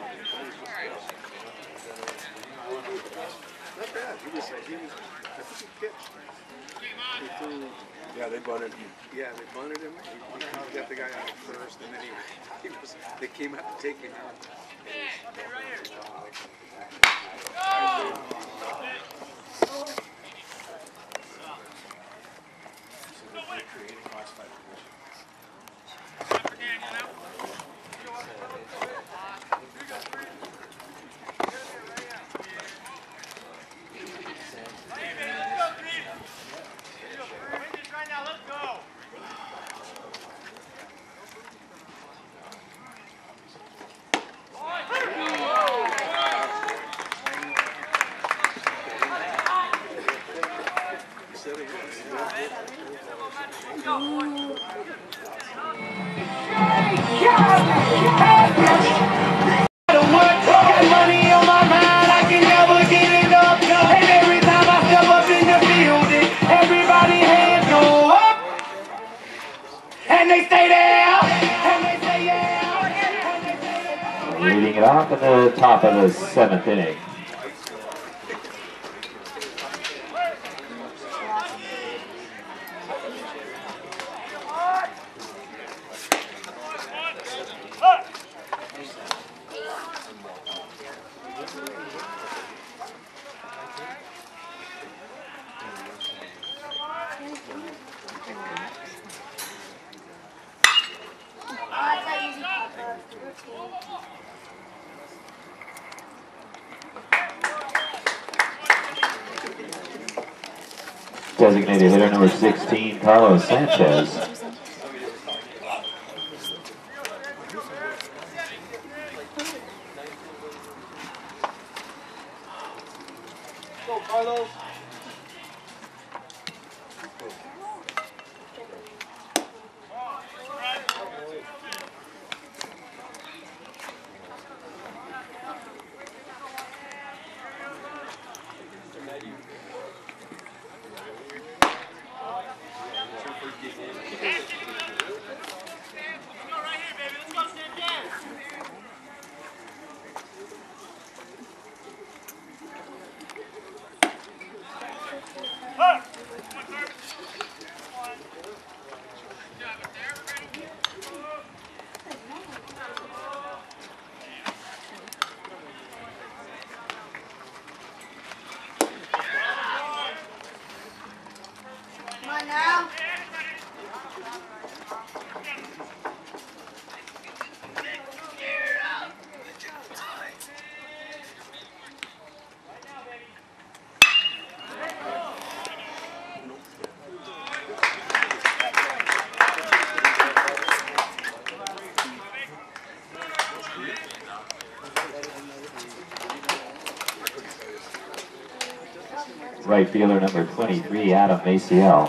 Not bad. He was. I think he pitched. He threw. Yeah, they bunted him. Yeah, they bunted him. He got the guy out first, and then they came out to take him out. Leading it off in the top of the 7th inning. Designated hitter number 16, Carlos Sanchez. Go, Carlos. Right fielder number 23, Adam Maciel.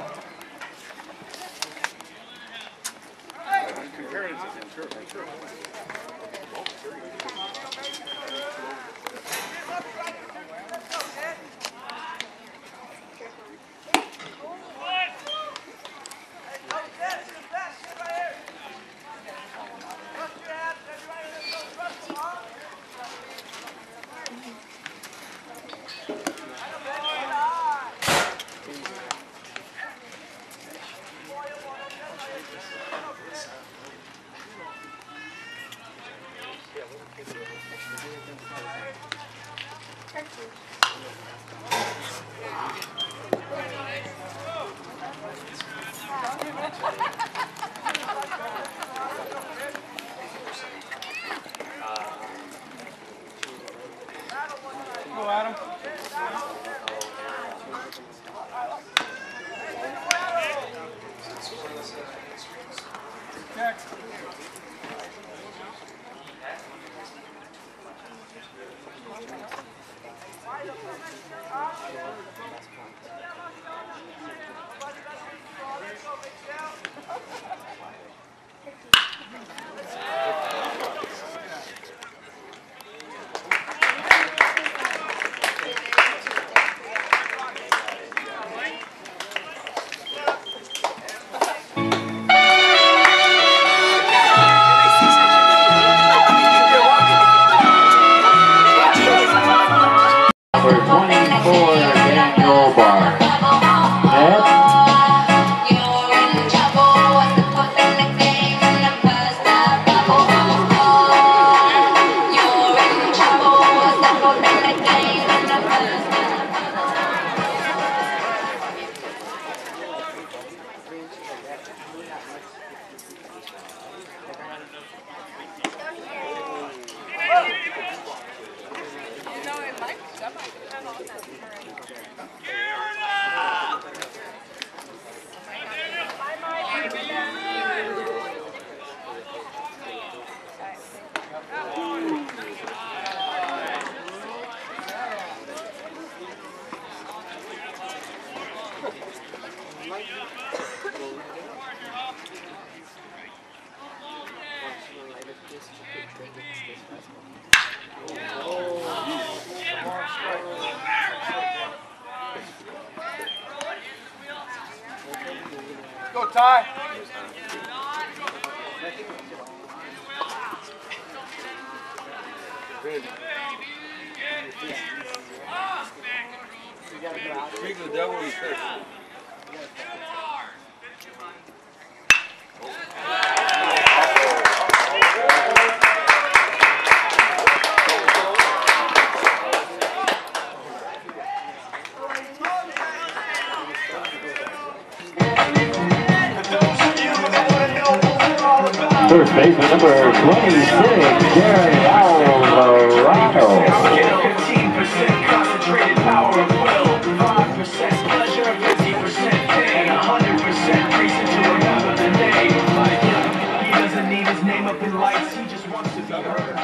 Go, Ty. Speak the devil in church. First baseman number 26, Jeremy Alvarado. 15% concentrated power of will, 5% pleasure, 50% pain, 100% reason to remember the name. Like, he doesn't need his name up in lights, he just wants to be heard.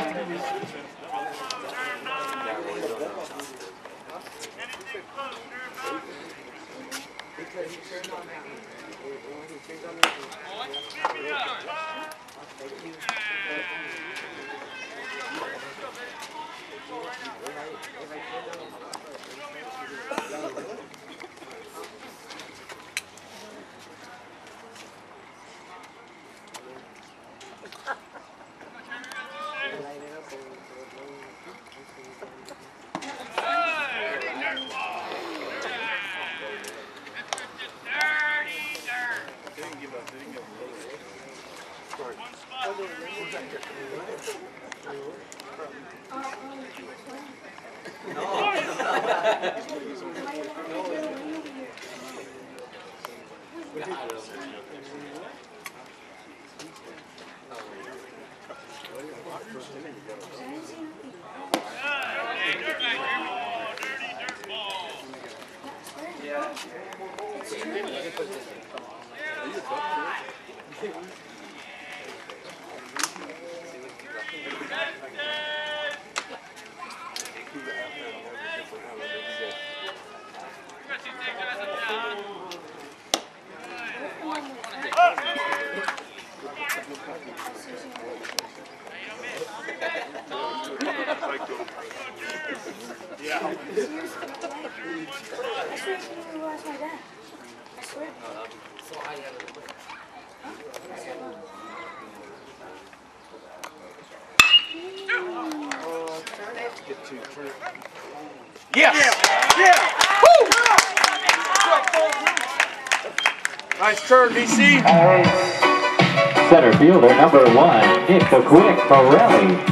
Nice turn, DC. Center fielder number 1, Nick the Quick Morelli.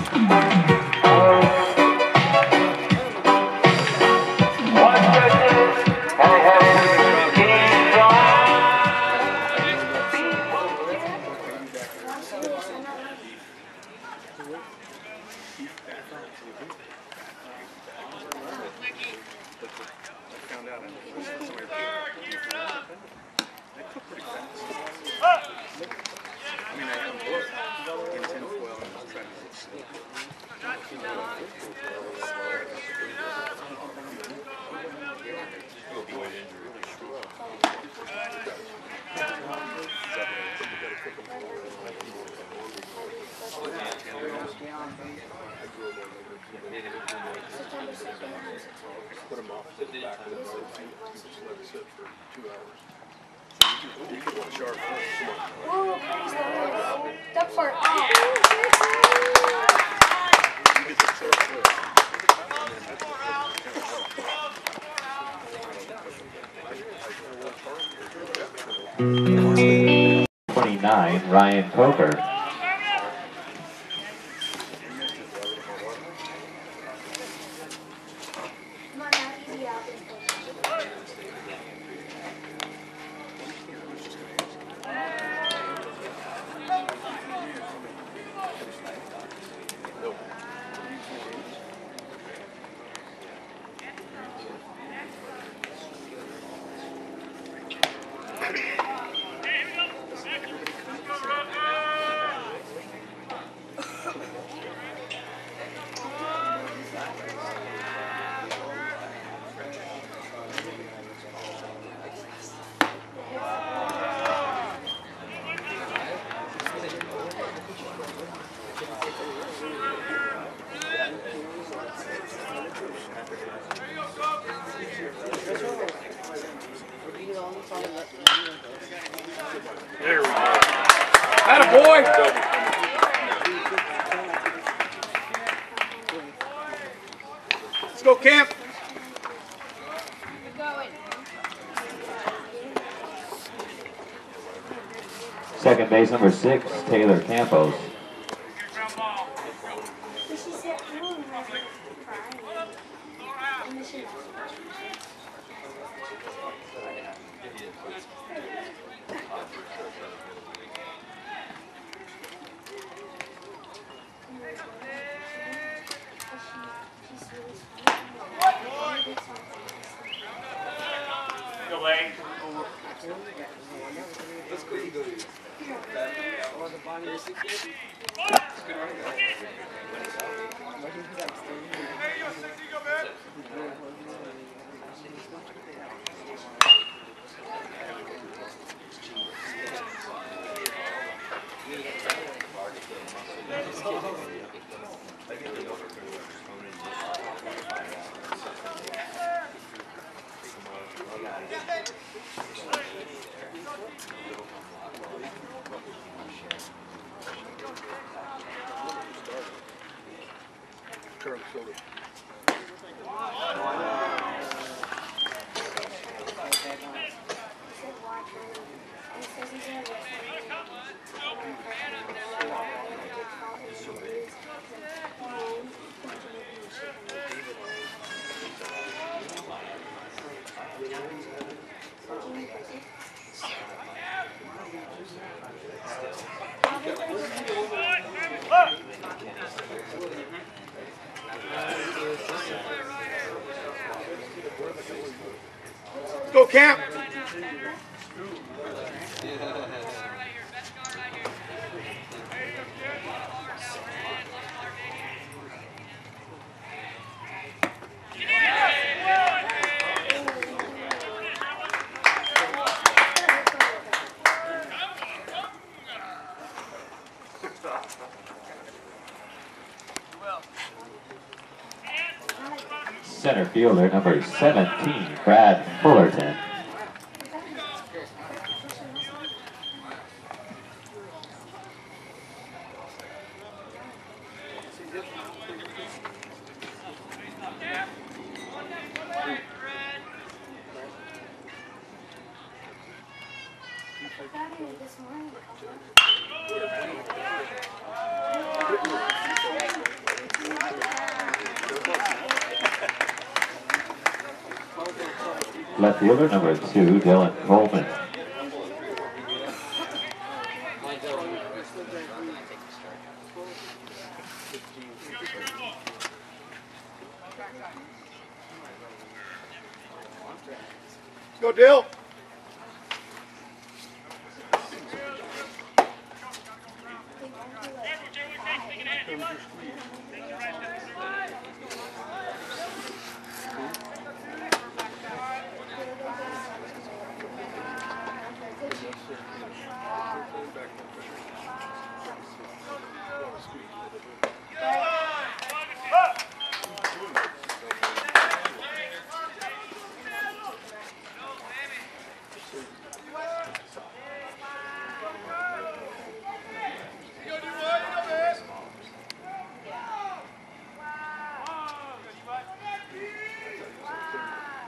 Put them off to the back of the boat. Just let it sit for 2 hours. You can watch sharp. Come on. Whoa, praise the Lord. Duck fart. Oh. You get the short flip. 29, Ryan Coker. Come on, now, easy out. There we go. Attaboy! Let's go, Camp. Second base number 6, Taylor Campos. She said, "Ooh, I'm crying." And she Go, Lane. Let's go. You go. On the bottom of the 6. Go, Camp. Center fielder number 17, Brad Fullerton. Left fielder number 2, Dylan Coleman. Go, Dill.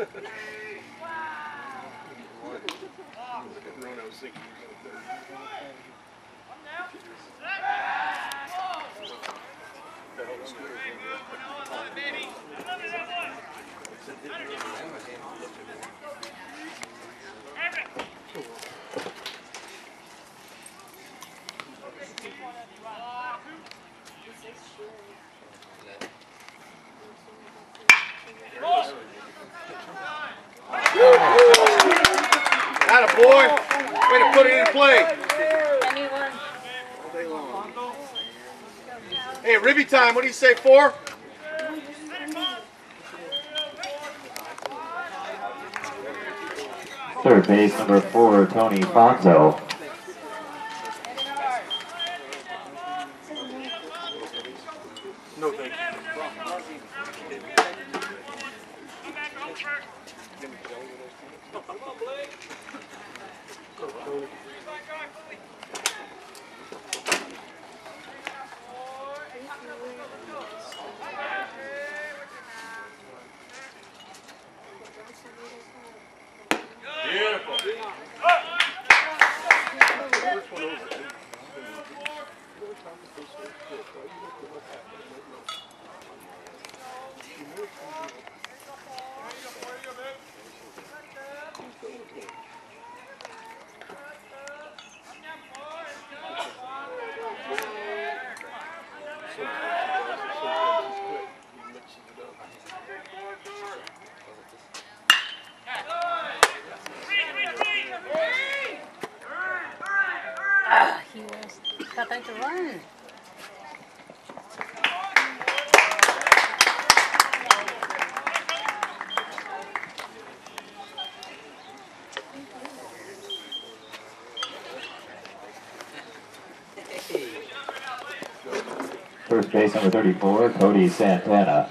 Atta boy. Way to put it in play. Anyone? Hey, Ribby time. What do you say, 4? Third base, number 4, Tony Fonzo. No, thank you. He was got time to run. First base, number 34, Cody Santana.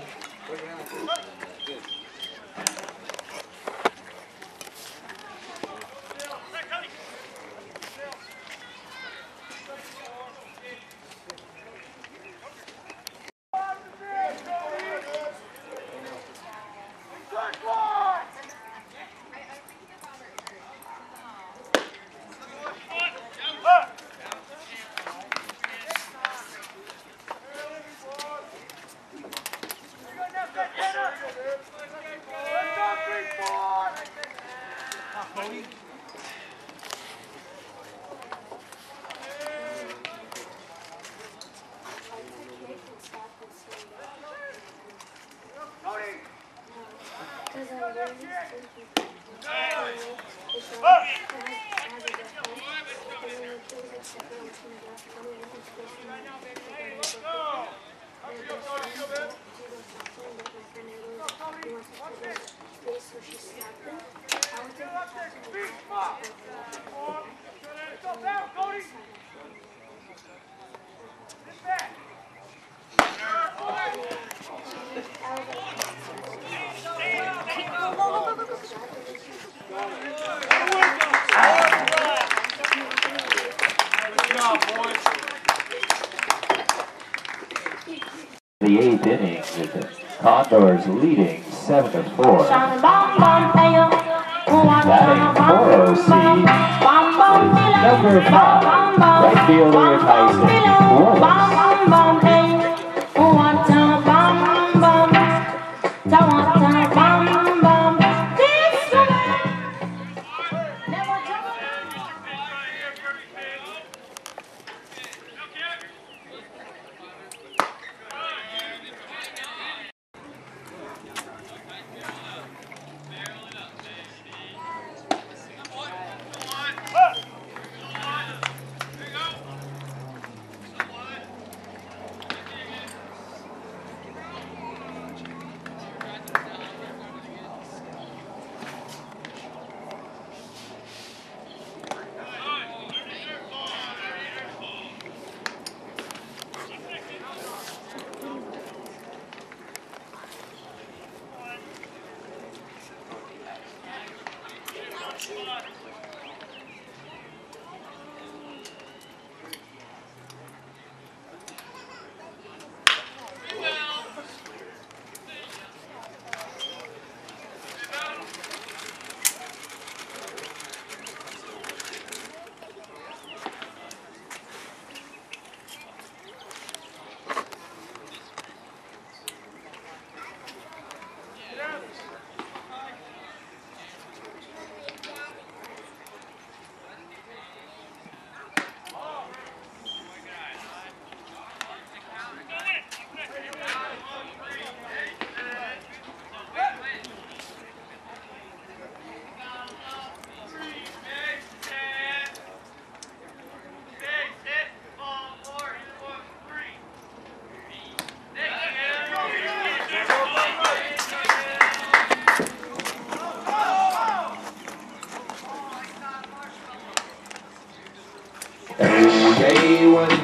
The 8th inning with the Condors leading 7-4. Batting 4OC, number 5, right fielder Tyson Wolves.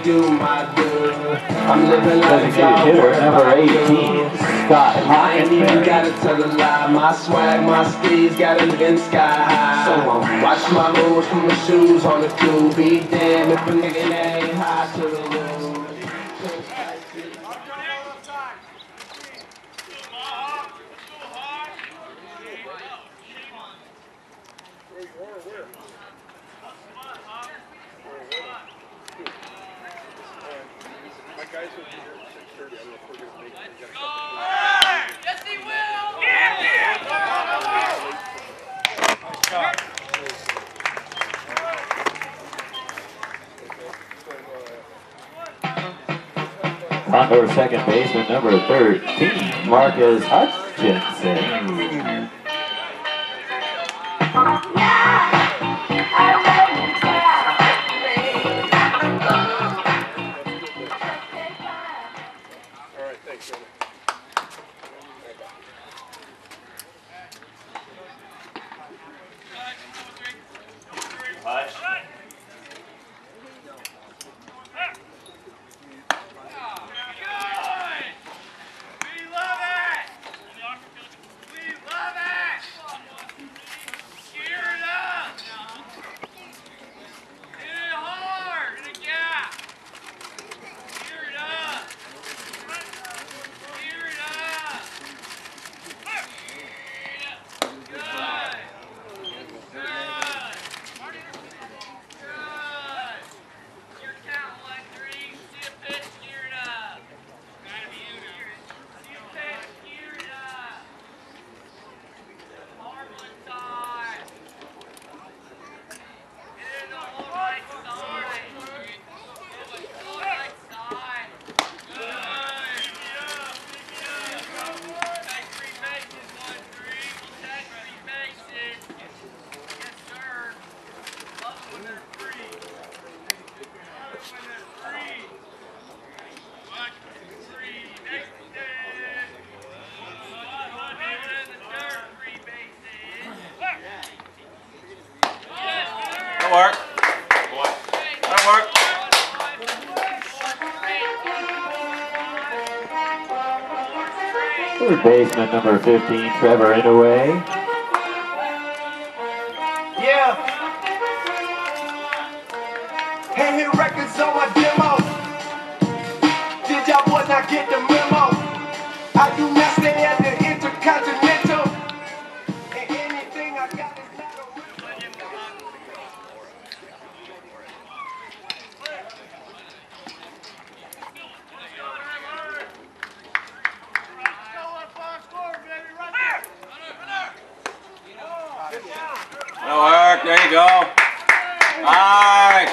do my do. I'm living like Designated hitter number 18, Scott I ain't even Hockenberry. gotta tell a lie. My swag, my steez got it in sky high. So watch my moves, put my shoes on the clue. Be damn if a nigga ain't high to the moon. My guys will be here at 6:30. I don't know if we're going to make it. Yes, he will! Condor second baseman number 13, Marcus Hutchinson. All right, thanks, brother. That'll work. That'll work. Third baseman number 15, Trevor Inouye. Yeah. Hey, hit records on my demo. Did y'all boys not get the memo? I do not stay at the Intercontinental. And anything I got is not a That'll work. There you go. Nice.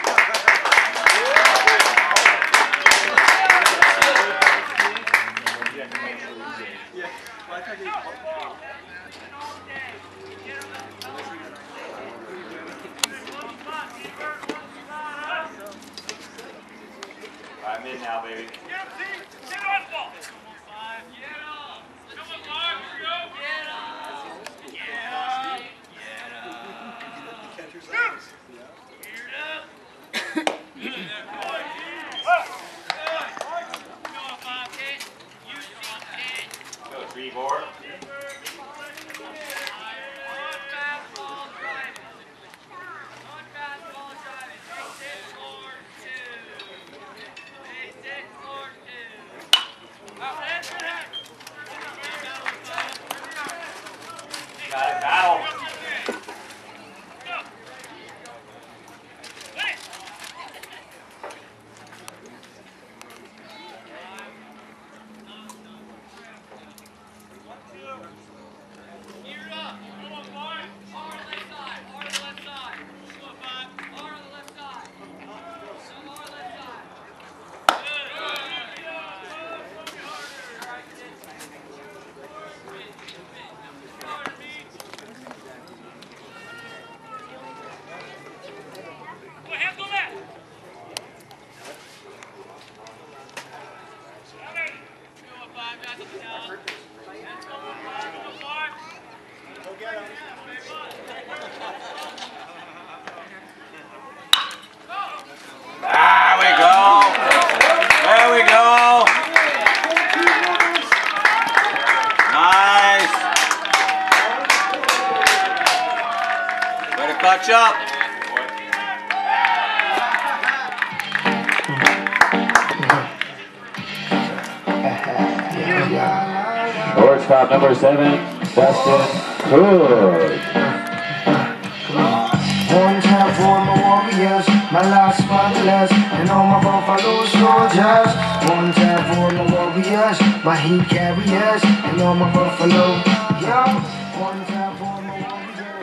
I'm in now, baby. Go, 3-4. job. Shortstop number 7, Dustin Hood. One time for my warriors, my last spotless, and all my Buffalo soldiers. One time for my warriors, my heat carriers, and all my Buffalo. Yo, one time for my warriors.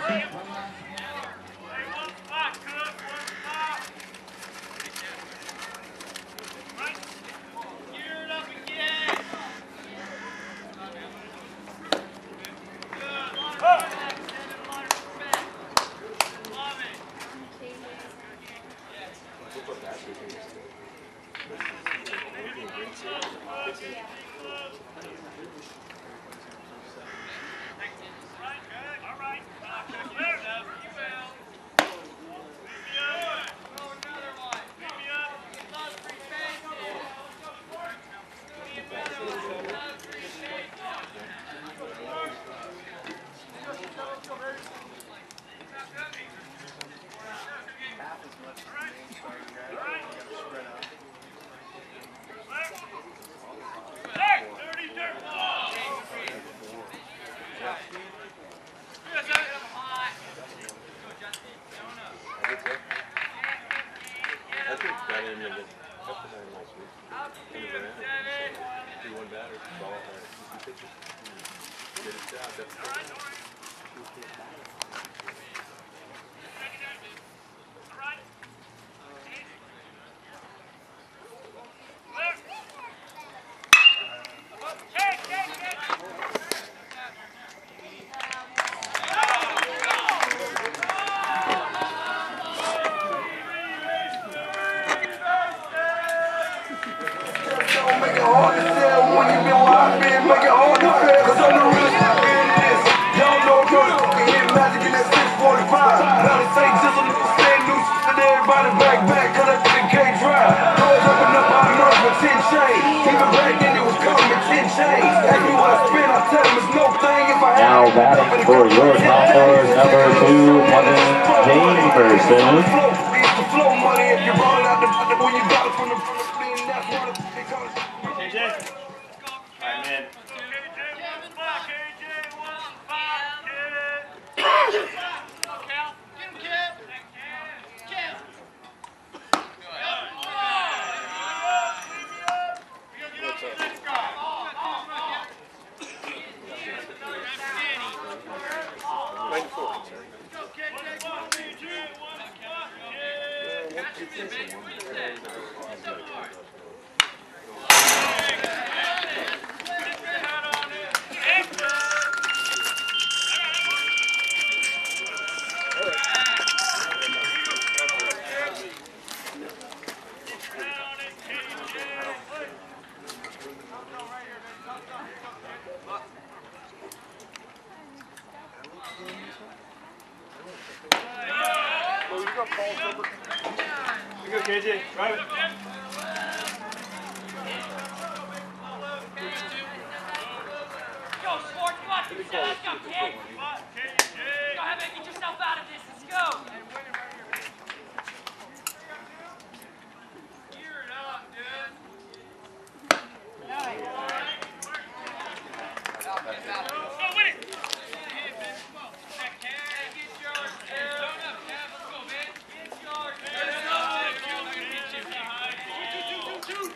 Now batting for your Condors, number 2, Kevin Jamerson. You go, KJ. Drive it. Go, Sport. Come on. Let's go, kid. Go ahead, man. Get yourself out of this. Let's go. Gear it up, dude. Go win it. Get yours, dude. Let's go, man. Get yours, dude.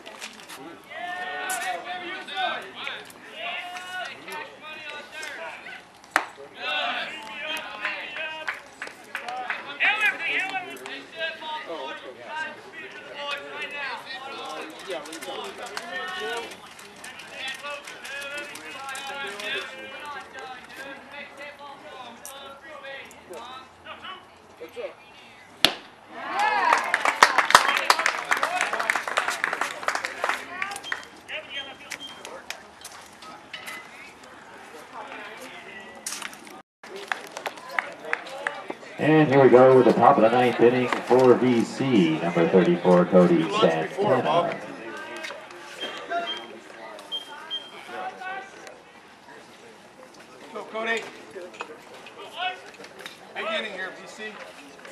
And here we go with the top of the 9th inning for VC, number 34, Cody Santana. Go, Cody. Big inning here, VC.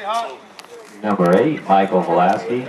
Number 8, Michael Velasky.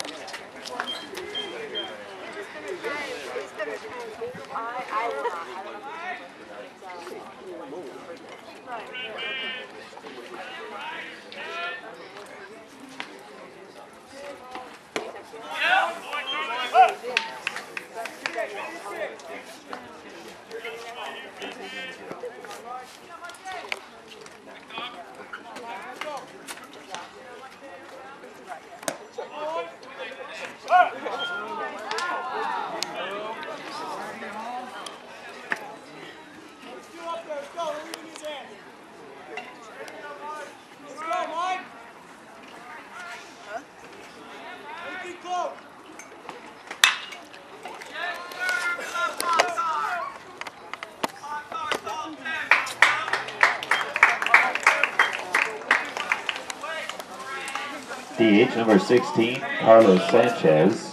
DH number 16, Carlos Sanchez.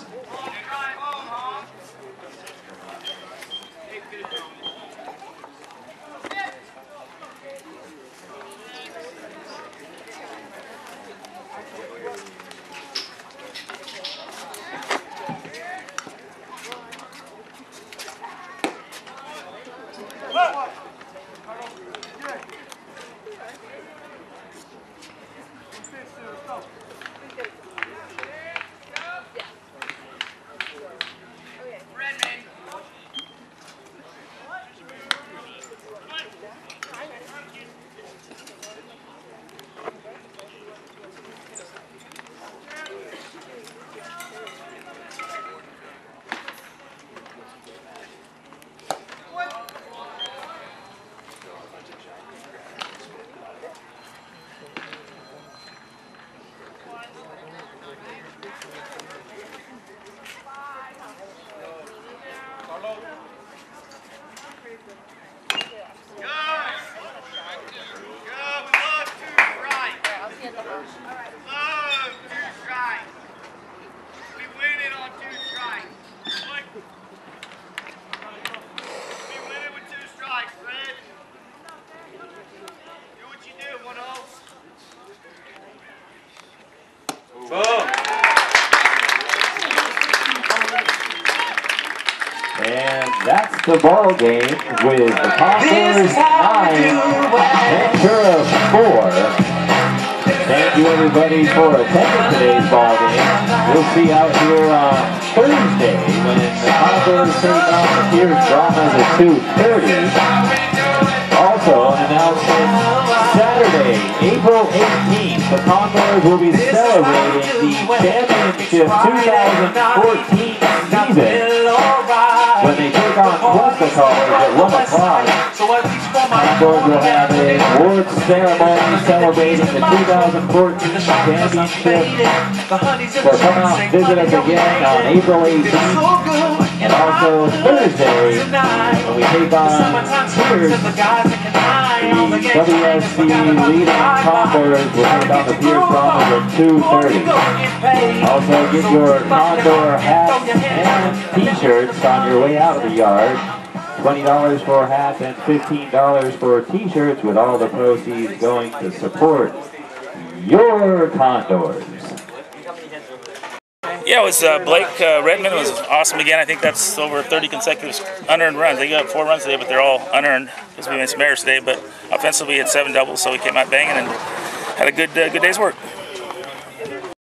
And that's the ball game with the Conquerors 9, Ventura 4. Thank you everybody for attending today's ball game. We'll see you out here on Thursday when the Conquerors take on the Pierce Dramas at 2:30. Also, an announcement, Saturday, April 18th, the Conquerors will be celebrating the Championship 2014 season when they take on Costa College at 1 o'clock. Conquerors will have an awards ceremony celebrating the 2014 championship. So come out and visit us again on April 18th. And also Thursday, when we take on Pierce, the WSC leading Conquerors will take on the Pierce Dramas at 2:30. Also get your Condor hats and t-shirts on your way out of the yard. $20 for hats and $15 for t-shirts, with all the proceeds going to support your Condors. Yeah, it was Blake Redmond was awesome again. I think that's over 30 consecutive unearned runs. They got 4 runs today, but they're all unearned because we made some errors today. But offensively, we had 7 doubles, so we came out banging and had a good day's work.